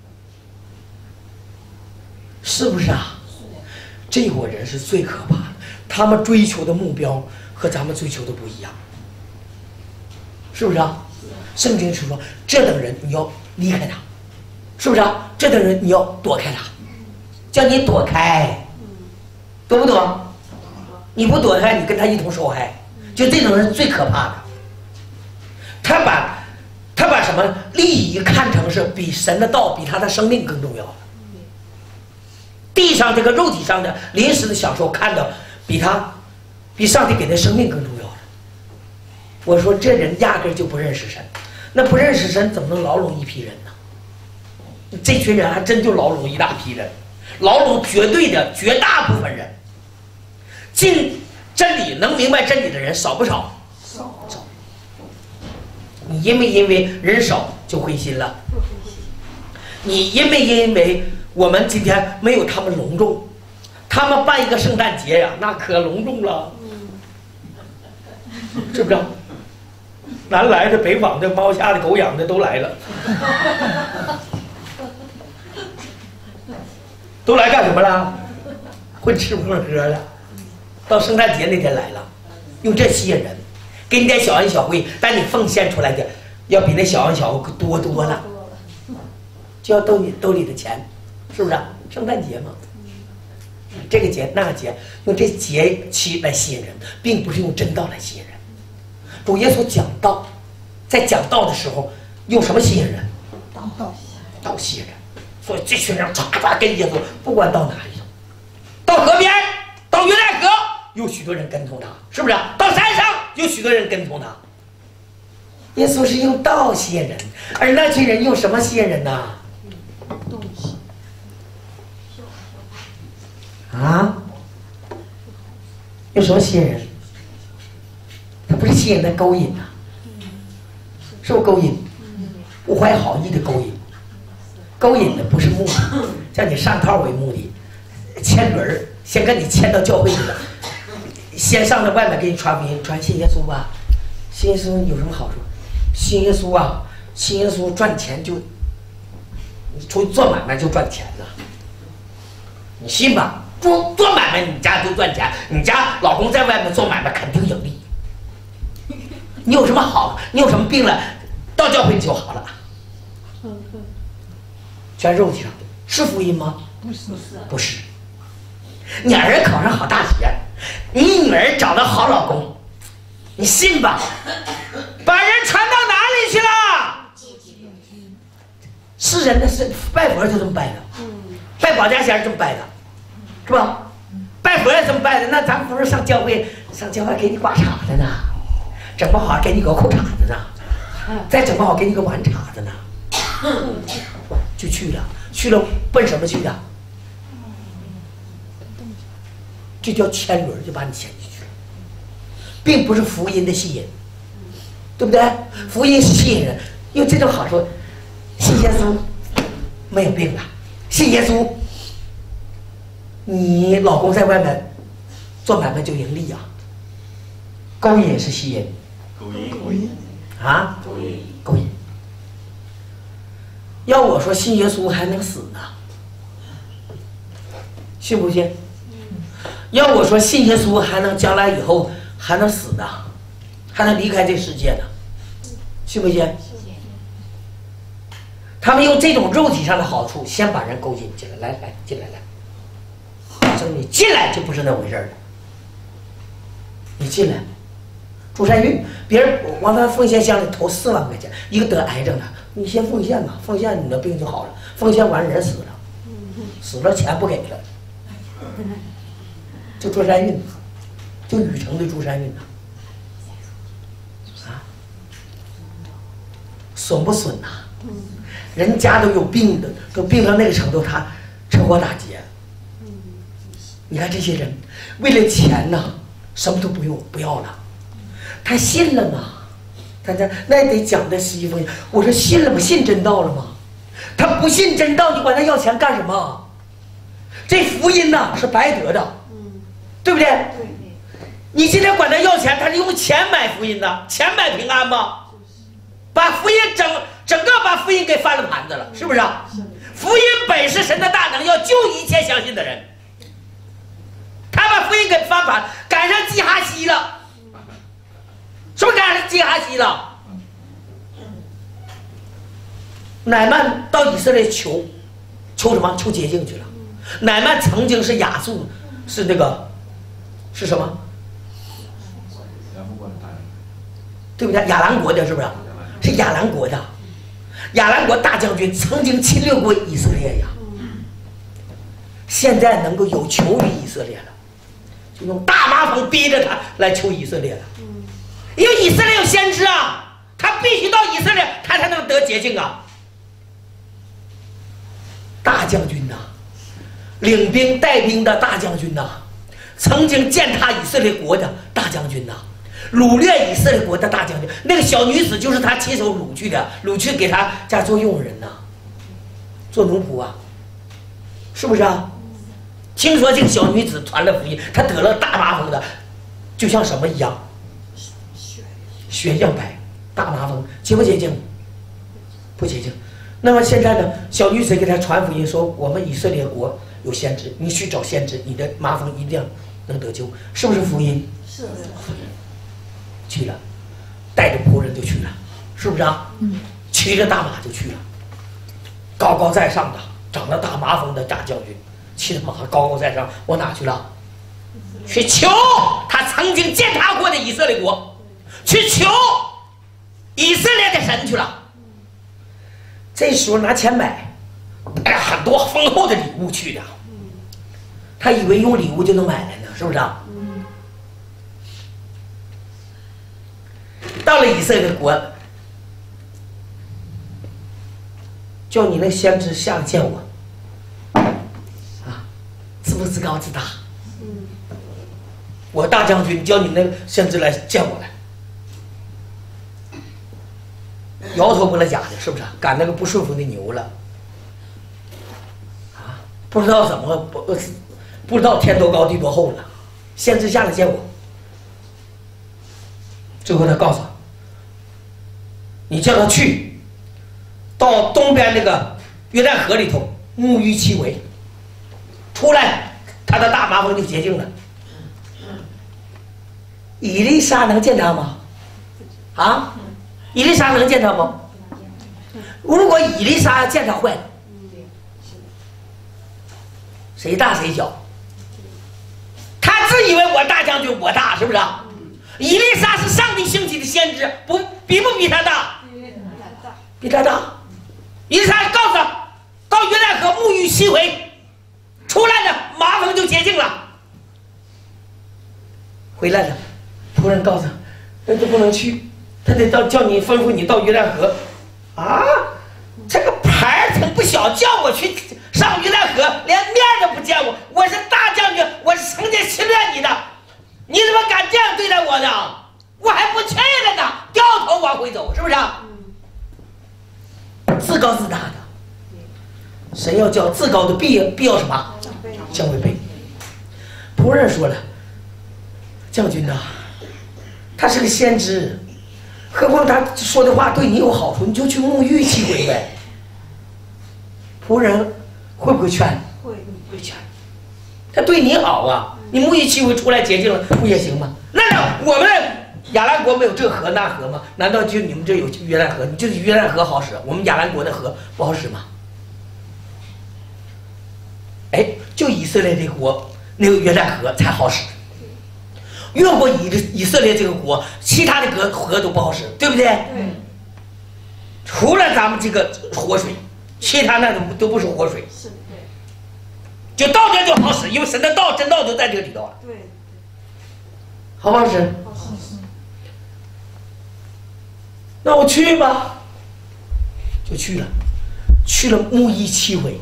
是不是啊？这伙人是最可怕的，他们追求的目标和咱们追求的不一样，是不是啊？圣经是说，这等人你要离开他，是不是啊？这等人你要躲开他，叫你躲开，躲不躲？你不躲开，你跟他一同受害。就这种人最可怕的，他把他把什么利益看成是比神的道、比他的生命更重要的。地上这个肉体上的临时的享受，看到比他比上帝给的生命更重要的。我说这人压根就不认识神，那不认识神怎么能牢笼一批人呢？这群人还真就牢笼一大批人，牢笼绝对的绝大部分人。进真理能明白真理的人少不少？少。少。你因没因为人少就灰心了？你因没因为我们今天没有他们隆重？他们办一个圣诞节呀，那可隆重了，是不是？南来的、北往的、猫下的、狗养的都来了，都来干什么了？混吃混喝了。到圣诞节那天来了，用这吸引人，给你点小恩小惠，但你奉献出来的要比那小恩小惠多多了，就要兜你兜里的钱，是不是？圣诞节嘛，这个节那个节，用这节期来吸引人，并不是用真道来吸引人。主耶稣讲道，在讲道的时候用什么吸引人？道，道吸引人。所以这群人唰唰跟耶稣，不管到哪里，到河边，到约旦河，有许多人跟从他，是不是？到山上有许多人跟从他。耶稣是用道吸引人，而那群人用什么吸引人呢？啊？用什么吸引人？他不是吸引，他勾引呐、啊，是不是勾引？不怀好意的勾引，勾引的不是目的，叫你上套为目的，牵轮儿，先跟你牵到教会里了，先上到外面给你传福音，传信耶稣吧。信耶稣有什么好处？信耶稣啊，信耶稣赚钱就，你出去做买卖就赚钱了，你信吧？做做买卖，你家就赚钱，你家老公在外面做买卖肯定盈利。你有什么好？你有什么病了？到教会就好了。全肉体上的，是福音吗？不是，不是。你儿考上好大学，你女儿找到好老公，你信吧？把人传到哪里去了？是人的是拜佛就这么拜的，拜保家仙这么拜的，是吧？拜佛也这么拜的，那咱不是上教会，上教会给你刮痧子呢，整不好给你个裤衩子呢，再整不好给你个碗碴子呢，就去了，去了奔什么去的？这叫牵轮，就把你牵进去了，并不是福音的吸引，对不对？福音是吸引人， 有这种好处，信耶稣没有病了，信耶稣，你老公在外面做买卖就盈利啊。勾引是吸引， 勾引勾引啊， 勾引勾引。要我说信耶稣还能死呢，信不信？要我说信耶稣还能将来以后还能死呢，还能离开这世界呢，信不信？他们用这种肉体上的好处，先把人勾引进来，来来进来来，说你进来就不是那回事了，你进来。朱善玉，别人往他奉献箱里投四万块钱，一个得癌症的，你先奉献吧，奉献你的病就好了。奉献完人死了，死了钱不给了，就朱善玉，就禹城的朱善玉呐，啊，损不损呐？人家都有病的，都病到那个程度，他车祸打劫。你看这些人，为了钱呐，什么都不用不要了。他信了吗？他这那得讲的十一奉献。我说信了吗？信真道了吗？他不信真道，你管他要钱干什么？这福音呐是白得的，对不对？你今天管他要钱，他是用钱买福音的，钱买平安吗？把福音整整个把福音给翻了盘子了，是不是啊？福音本是神的大能，要救一切相信的人。他把福音给翻盘，赶上基哈西了。是不是赶上基哈西了？乃曼到以色列求，求什么？求洁净去了。乃曼曾经是亚述，是那个，是什么？对不对？亚兰国的，是不是？是亚兰国的，亚兰国大将军曾经侵略过以色列呀。现在能够有求于以色列了，就用大麻风逼着他来求以色列了。因为以色列有先知啊，他必须到以色列，他才能得洁净啊。大将军呐、啊，领兵带兵的大将军呐、啊，曾经践踏以色列国的大将军呐、啊，掳掠以色列国的大将军，那个小女子就是他亲手掳去的，掳去给他家做佣人呐、啊，做奴仆啊，是不是啊？听说这个小女子传了福音，她得了大麻风的，就像什么一样。血样白，大麻风洁不洁净？不洁净。那么现在呢？小女子给他传福音说，我们以色列国有先知，你去找先知，你的麻风一定能得救，是不是福音？ 是的。 去了，带着仆人就去了，是不是啊？嗯。骑着大马就去了，高高在上的，长了大麻风的大将军，骑着马高高在上，往哪去了？去求他曾经践踏过的以色列国。去求以色列的神去了，这时候拿钱买，带很多丰厚的礼物去的，他以为用礼物就能买来呢，是不是啊？到了以色列国，叫你那先知下来见我，啊，自不自高自大？我大将军叫你那先知来见我来。摇头不拉假的，是不是？赶那个不顺服的牛了，啊，不知道怎么不不知道天多高地多厚了，先知下来见我，最后他告诉他，你叫他去到东边那个约旦河里头沐浴七回，出来他的大麻风就洁净了。以利沙能见他吗？啊？以利沙能见他吗？如果以利沙见他坏了，谁大谁小？他自以为我大将军，我大，是不是？以利沙是上帝兴起的先知，不比不比他大？比他大。以利沙告诉他，到约旦河沐浴七回，出来了，麻风就洁净了。回来了，仆人告诉他，那就不能去。他得到叫你吩咐你到约旦河，啊，这个牌儿挺不小，叫我去上约旦河，连面都不见我。我是大将军，我是曾经侵略你的，你怎么敢这样对待我呢？我还不去了呢，掉头往回走，是不是？ 要叫自高的必必要什么？降为卑。仆人说了，将军呐、啊，他是个先知，何况他说的话对你有好处，你就去沐浴七回呗。仆人会不会劝？ 会会劝。他对你好啊，你沐浴七回出来洁净了，不也行吗？难道我们亚兰国没有这河那河吗？难道就你们这有约旦河？你就是约旦河好使，我们亚兰国的河不好使吗？哎，就以色列这个国那个约旦河才好使，越过以以色列这个国，其他的河河都不好使，对不对？ 对。 除了咱们这个活水，其他那都都不是活水。 是，对。 就到这就好使，因为神的道真道就在这个里头了。 对。 好不好使？ 好使。 那我去吧，就去了，去了沐浴七回。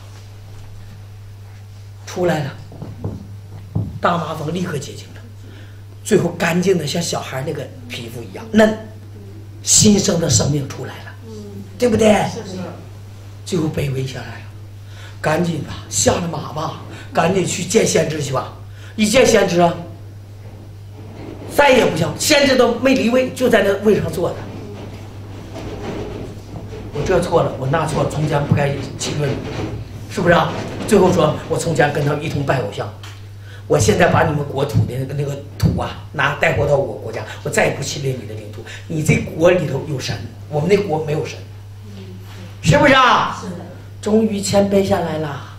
出来了，大麻风立刻洁净了，最后干净的像小孩那个皮肤一样嫩，新生的生命出来了，对不对？最后卑微下来了，赶紧吧，下了马吧，赶紧去见先知去吧。一见先知啊，再也不想，先知都没离位，就在那位上坐着。我这错了，我那错了，从前不该欺论你，是不是啊？最后说，我从前跟他们一同拜偶像，我现在把你们国土的那个那个土啊，拿带回到我国家，我再也不侵略你的领土。你这国里头有神，我们那国没有神，是不是啊？ 是的。 终于谦卑下来了，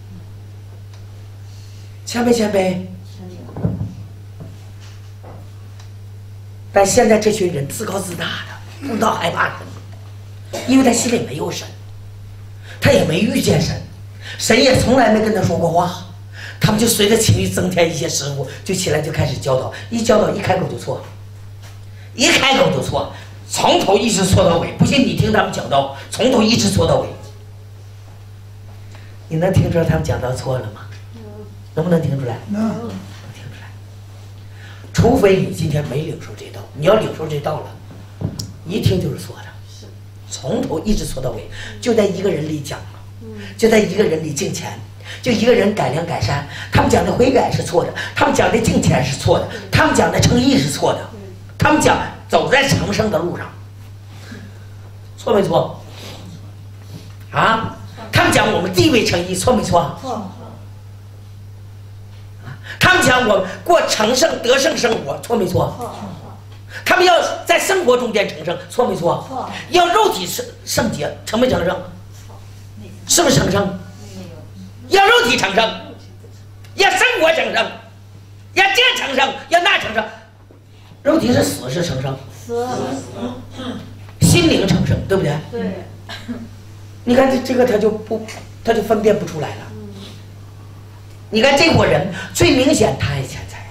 谦卑谦卑。但现在这群人自高自大的，不知道害怕什么，因为他心里没有神，他也没遇见神。神也从来没跟他说过话，他们就随着情欲增添一些师傅，就起来就开始教导，一教导一开口就错，一开口就错，从头一直错到尾。不信你听他们讲道，从头一直错到尾。你能听出来他们讲道错了吗？能不能听出来？能，能听出来。除非你今天没领受这道，你要领受这道了，一听就是错的，从头一直错到尾，就在一个人里讲。就在一个人里敬虔，就一个人改良改善。他们讲的悔改是错的，他们讲的敬虔是错的，他们讲的称义是错的，他们讲走在成圣的路上，错没错？啊？他们讲我们地位称义，错没错？ 错。 他们讲我们过成圣得胜生活，错没错？ 错。 他们要在生活中间成圣，错没错？ 错。 要肉体圣圣洁，成没成圣？是不是成圣？要肉体成圣，要生活成圣，要这成圣，要那成圣。肉体是死是成圣， 死。 心灵成圣，对不对？ 对。 你看这这个他就不，他就分辨不出来了。你看这伙人最明显，他爱钱财，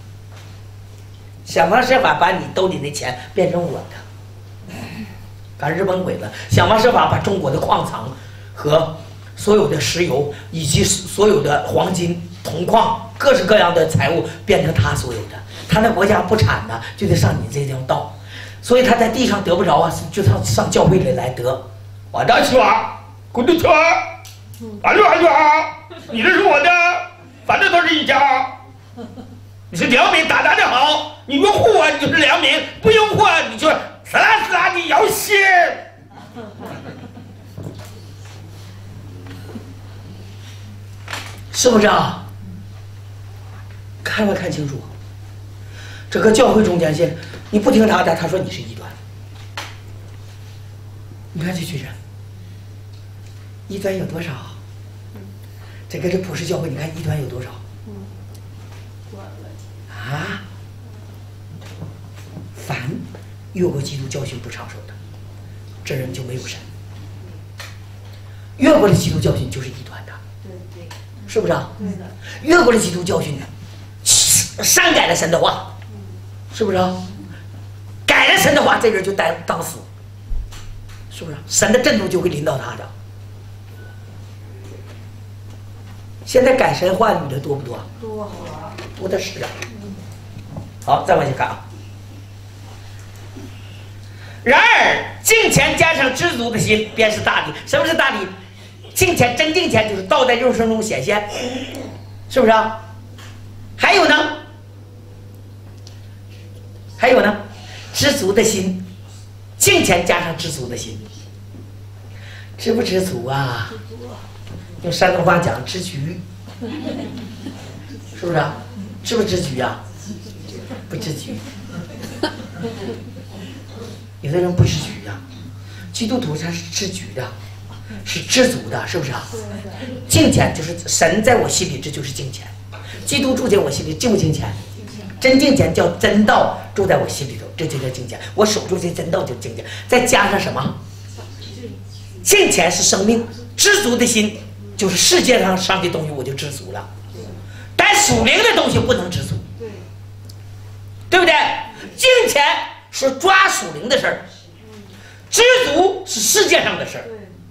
想方设法把你兜里的钱变成我的，赶日本鬼子，想方设法把中国的矿藏和所有的石油以及所有的黄金、铜矿、各式各样的财物变成他所有的。他那国家不产的，就得上你这条道，所以他在地上得不着啊，就上上教会里来得。我的去啊，滚出去！完了完了，你这是我的，反正都是一家。你是良民，打打的好，你拥护我，你就是良民；不拥护我，你就死啦死啦，你要信。是不是啊？看没看清楚？这个教会中间现，你不听他的，他说你是异端。你看这群人，异端有多少？这个这普世教会，你看异端有多少？啊？凡越过基督教训不长寿的，这人就没有神；越过了基督教训就是异端的。是不是啊？ 对的。 越过了基督教训的，擅改了神的话，是不是啊？改了神的话，这人就当当死，是不是？神的震怒就会临到他的。现在改神话语的多不多？ 多， 多的是啊。好，再往下看啊。然而，敬虔加上知足的心，便是大礼。什么是大礼？ 敬虔真敬虔就是道在肉身中显现，是不是啊？还有呢？还有呢？知足的心，敬虔加上知足的心，知不知足啊？用山东话讲，知局，是不是啊？知不知局啊？不知局。有的人不知局呀，基督徒他是知局的，是知足的，是不是啊？敬虔就是神在我心里，这就是敬虔。基督住在我心里，敬不敬虔？真敬虔叫真道住在我心里头，这就叫敬虔。我守住这真道就敬虔，再加上什么？敬虔是生命，知足的心就是世界上上的东西我就知足了，但属灵的东西不能知足，对不对？敬虔是抓属灵的事儿，知足是世界上的事儿。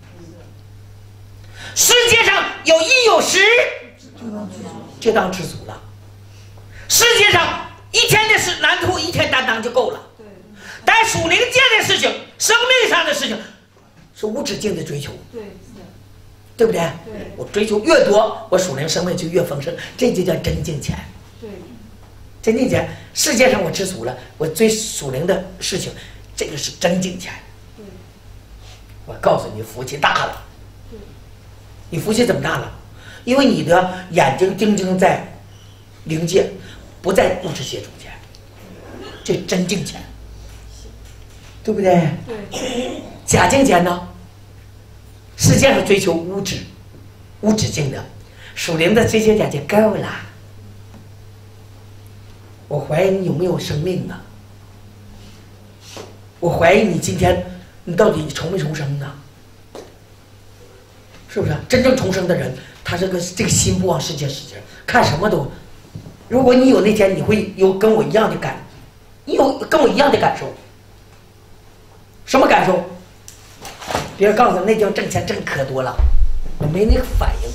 世界上有一有十，就当知足了。世界上一天的事难处，一天担当就够了。但属灵界的事情，生命上的事情，是无止境的追求，对不对？我追求越多，我属灵生命就越丰盛，这就叫真敬虔。真敬虔，世界上我知足了，我追属灵的事情，这个是真敬虔。我告诉你，福气大了。你福气怎么大了？因为你的眼睛定睛在灵界，不在物质界中间，这真敬虔，对不对？对。假敬虔呢？世界上追求物质、无止境的，属灵的追求点就够了。我怀疑你有没有生命啊？我怀疑你今天你到底重没重生啊？是不是、啊？真正重生的人，他这个这个心不往世界使劲，看什么都。如果你有那天，你会有跟我一样的感，你有跟我一样的感受。什么感受？别人告诉我那地方挣钱挣可多了，我没那个反应。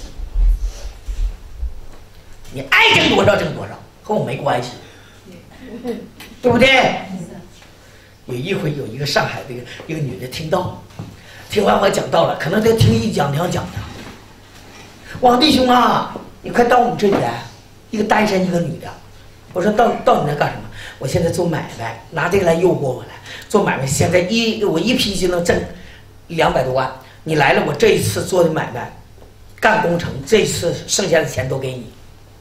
你爱挣多少挣多少，和我没关系。对不对？有一回有一个上海的一个一个女的听到，听完我讲道了，可能她听一讲两讲的。王弟兄啊，你快到我们这里来，一个单身一个女的。我说到到你那干什么？我现在做买卖，拿这个来诱惑我来做买卖。现在一我一批就能挣两百多万。你来了，我这一次做的买卖，干工程，这一次剩下的钱都给你。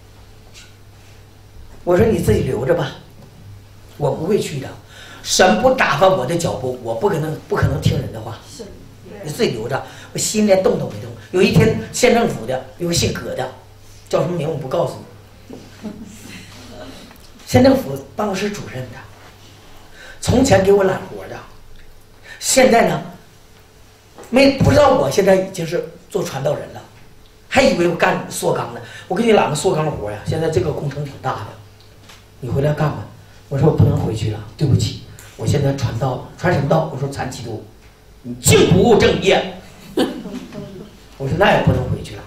我说你自己留着吧。我不会去的，神不打发我的脚步，我不可能不可能听人的话。你自己留着，我心连动都没动。有一天，县政府的有个姓葛的，叫什么名我不告诉你。县政府办公室主任的，从前给我揽活的，现在呢，没不知道我现在已经是做传道人了，还以为我干塑钢呢。我给你揽个塑钢活呀，现在这个工程挺大的，你回来干吧。我说我不能回去了，对不起，我现在传道，传什么道？我说传基督，你竟不务正业。我说那也不能回去了。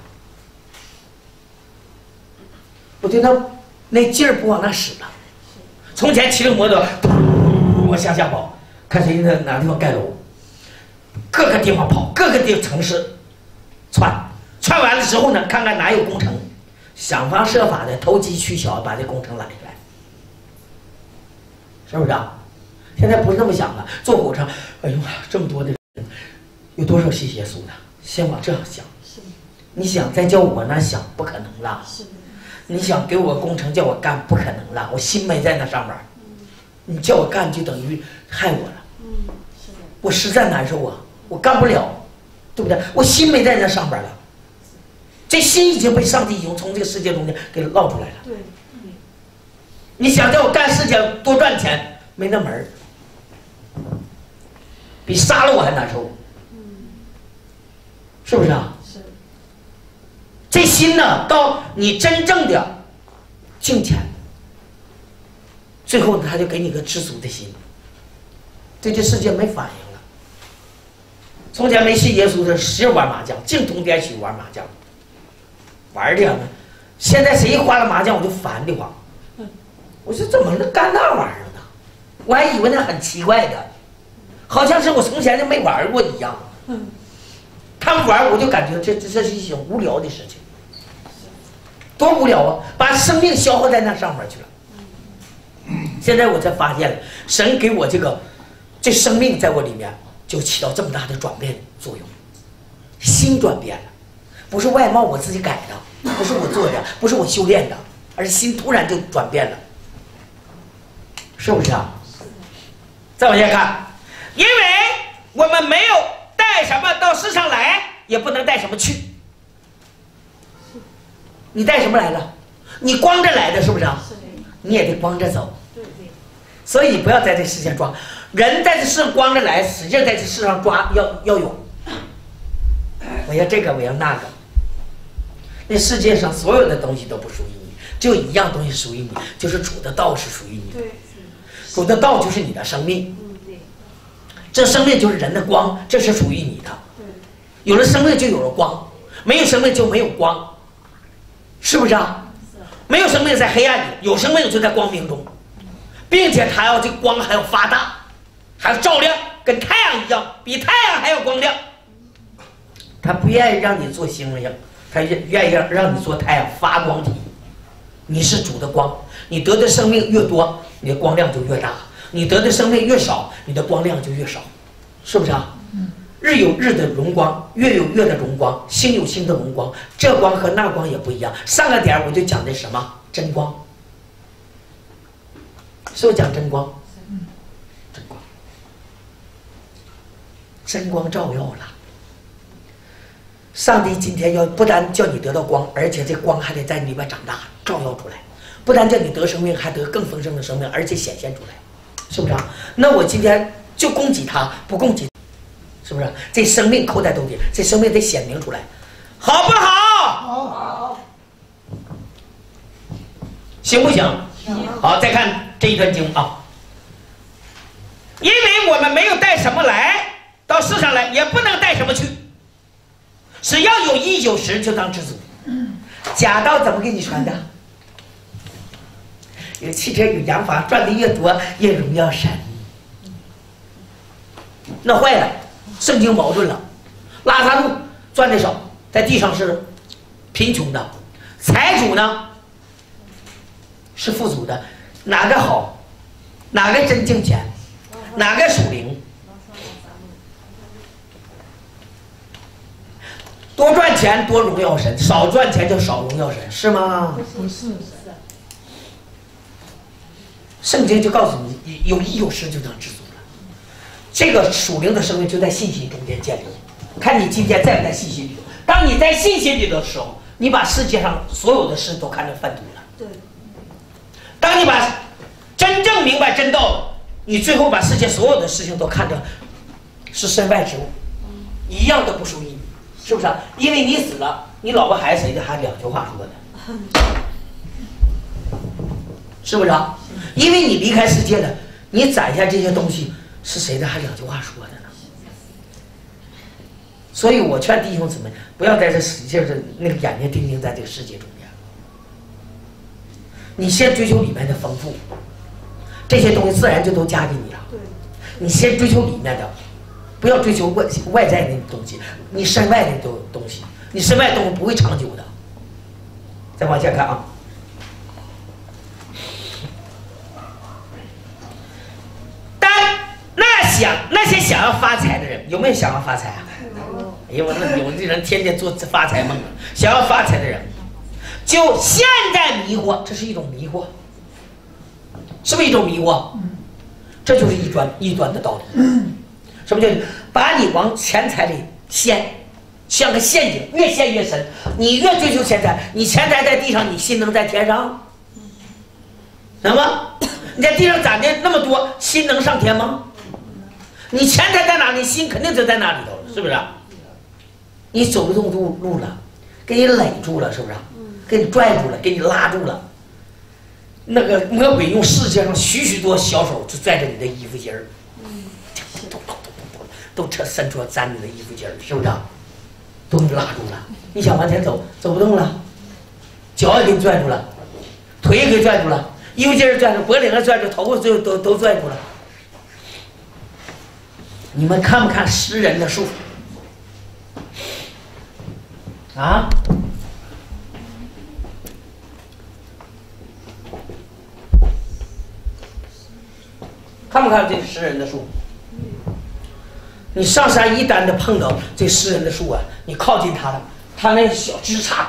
我觉得那劲儿不往那使了。从前骑着摩托，我向下跑，看谁在哪地方盖楼，各个地方跑，各个地城市窜，窜完了之后呢，看看哪有工程，想方设法的投机取巧，把这工程揽下来。是不是啊？现在不是那么想了，坐火车，哎呦妈，这么多的人，有多少信耶稣呢？先往这样想。你想再叫我那想，不可能了。你想给我工程叫我干，不可能了，我心没在那上面。你叫我干就等于害我了。我实在难受啊，我干不了，对不对？我心没在那上边了，这心已经被上帝已经从这个世界中间给捞出来了。对。你想叫我干事情多赚钱，没那门儿，比杀了我还难受，是不是啊？是。这心呢，到你真正的敬虔，最后他就给你个知足的心，对这世界没反应了。从前没信耶稣的，使劲玩麻将，净通点许玩麻将，玩的呀。现在谁花了麻将，我就烦的慌。我说怎么能干那玩意儿呢？我还以为那很奇怪的，好像是我从前就没玩过一样。 他们玩，我就感觉这这这是一件无聊的事情，多无聊啊！把生命消耗在那上面去了。现在我才发现了，神给我这个这生命在我里面就起到这么大的转变作用，心转变了，不是外貌我自己改的，不是我做的，不是我修炼的，而是心突然就转变了，是不是啊？再往下看，因为我们没有带什么到世上来，也不能带什么去。你带什么来了？你光着来的，是不是啊？你也得光着走。所以不要在这世界装，人在这世上光着来，使劲在这世上抓，要要有。我要这个，我要那个。那世界上所有的东西都不属于你，只有一样东西属于你，就是主的道是属于你的。主的道就是你的生命。这生命就是人的光，这是属于你的。有了生命就有了光，没有生命就没有光，是不是啊？没有生命在黑暗里，有生命就在光明中，并且它要这光还要发大，还要照亮，跟太阳一样，比太阳还要光亮。他不愿意让你做星星，他愿意让让你做太阳发光体。你是主的光，你得的生命越多，你的光亮就越大；你得的生命越少，你的光亮就越少，是不是啊？日有日的荣光，月有月的荣光，星有星的荣光，这光和那光也不一样。上个点我就讲的什么真光，是不是讲真光？真光，真光照耀了。上帝今天要不但叫你得到光，而且这光还得在你里边长大，照耀出来。不但叫你得生命，还得更丰盛的生命，而且显现出来，是不是啊？那我今天就供给他，不供给。是不是？这生命扣在兜底，这生命得显明出来，好不好？好，行不行？行。好，再看这一段经啊，因为我们没有带什么来到世上来，也不能带什么去，只要有一有十，就当知足。假道怎么给你传的？有汽车有洋房，赚的越多越荣耀神。那坏了。圣经矛盾了，拉萨路赚的少，在地上是贫穷的，财主呢是富足的，哪个好？哪个真挣钱？哪个属灵？多赚钱多荣耀神，少赚钱就少荣耀神，是吗？ 不是， 圣经就告诉你，有一有十就当知足。这个属灵的生命就在信心中间建立。看你今天在不在信心里头。当你在信心里的时候，你把世界上所有的事都看成粪土了。对。当你把真正明白真道了，你最后把世界所有的事情都看成是身外之物，一样都不属于你，是不是啊？因为你死了，你老婆孩子谁的，还两句话说的，是不是啊？因为你离开世界了，你攒下这些东西。是谁的？还两句话说的呢。所以我劝弟兄姊妹不要在这使劲的那个眼睛盯盯在这个世界中间。你先追求里面的丰富，这些东西自然就都加给你了。你先追求里面的，不要追求外外在的东西，你身外的都东西，你身外东西不会长久的。再往下看啊。想那些想要发财的人，有没有想要发财啊？哎呀，我那有的人天天做发财梦，想要发财的人，就现在迷惑，这是一种迷惑，是不是一种迷惑？这就是异端异端的道理。什么叫把你往钱财里陷，像个陷阱，越陷越深。你越追求钱财，你钱财在地上，你心能在天上？能吗？你在地上攒的那么多，心能上天吗？你钱财在哪里，心肯定就在那里头了，是不是？你走不动路路了，给你垒住了，是不是？给你拽住了，给你拉住了。那个魔鬼用世界上许许多小手就拽着你的衣服襟儿，都都都都都扯伸出粘你的衣服襟儿，是不是？都给你拉住了。你想往前走，走不动了，脚也给你拽住了，腿也给你拽住了，衣服襟儿拽住，脖领也拽住，头发都都都拽住了。你们看不看诗人的书？ 啊？看不看这诗人的树？你上山一旦的碰到这诗人的树啊，你靠近它了，它那小枝杈，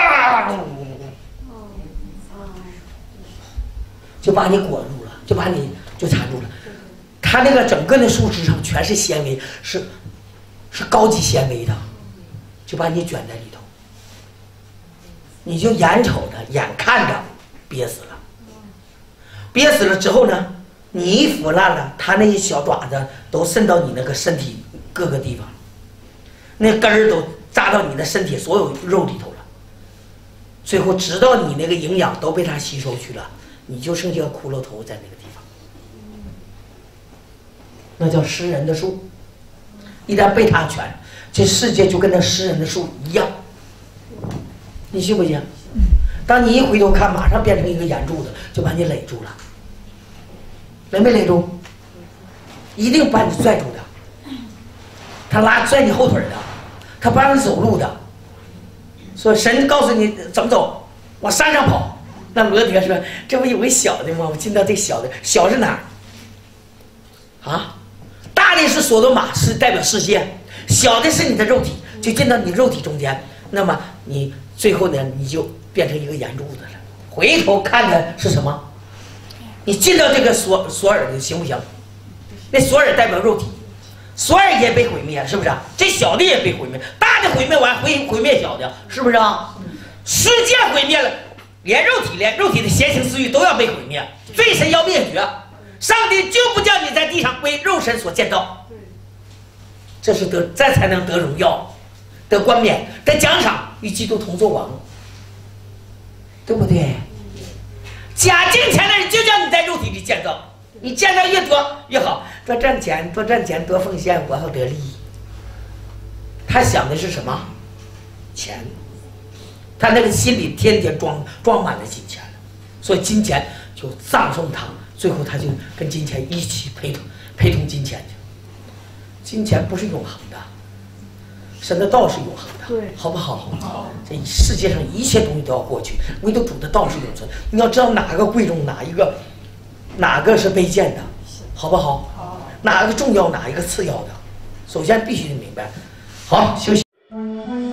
就把你裹住了，就把你就缠住了。它那个整个的树枝上全是纤维，是是高级纤维的，就把你卷在里头，你就眼瞅着、眼看着憋死了。憋死了之后呢？你一腐烂了，它那些小爪子都渗到你那个身体各个地方，那根儿都扎到你的身体所有肉里头了。最后，直到你那个营养都被它吸收去了，你就剩下个骷髅头在那个地方。那叫诗人的树，一旦被它卷，这世界就跟那诗人的树一样。你信不信？当你一回头看，马上变成一个眼柱子，就把你垒住了。勒没勒住？一定把你拽住的。他拉拽你后腿的，他不让你走路的。所以神告诉你怎么走，往山上跑。那罗德说：“这不有个小的吗？我进到这小的，小是哪儿？啊，大的是所罗玛，是代表世界；小的是你的肉体，就进到你肉体中间。那么你最后呢，你就变成一个眼珠子了。回头看的是什么？”你进到这个索索尔的行不行？那索尔代表肉体，索尔也被毁灭，是不是？这小的也被毁灭，大的毁灭完毁毁灭小的，是不是啊？世界毁灭了，连肉体连肉体的邪情私欲都要被毁灭，罪神要灭绝。上帝就不叫你在地上为肉身所见到，这是得这才能得荣耀，得冠冕，得奖赏，与基督同作王，对不对？假金钱的人就叫你在肉体里建造，你建造越多越好，多赚钱，多赚钱，多奉献，我好得利益。他想的是什么？钱。他那个心里天天装装满了金钱，所以金钱就葬送他，最后他就跟金钱一起陪同陪同金钱去。金钱不是永恒的，神的道是永恒的， 对， 好不好？好。这世界上一切东西都要过去，唯独主的道是永存。你要知道哪个贵重，哪一个哪个是卑贱的，好不好？好。哪个重要，哪一个次要的，首先必须得明白。好，休息。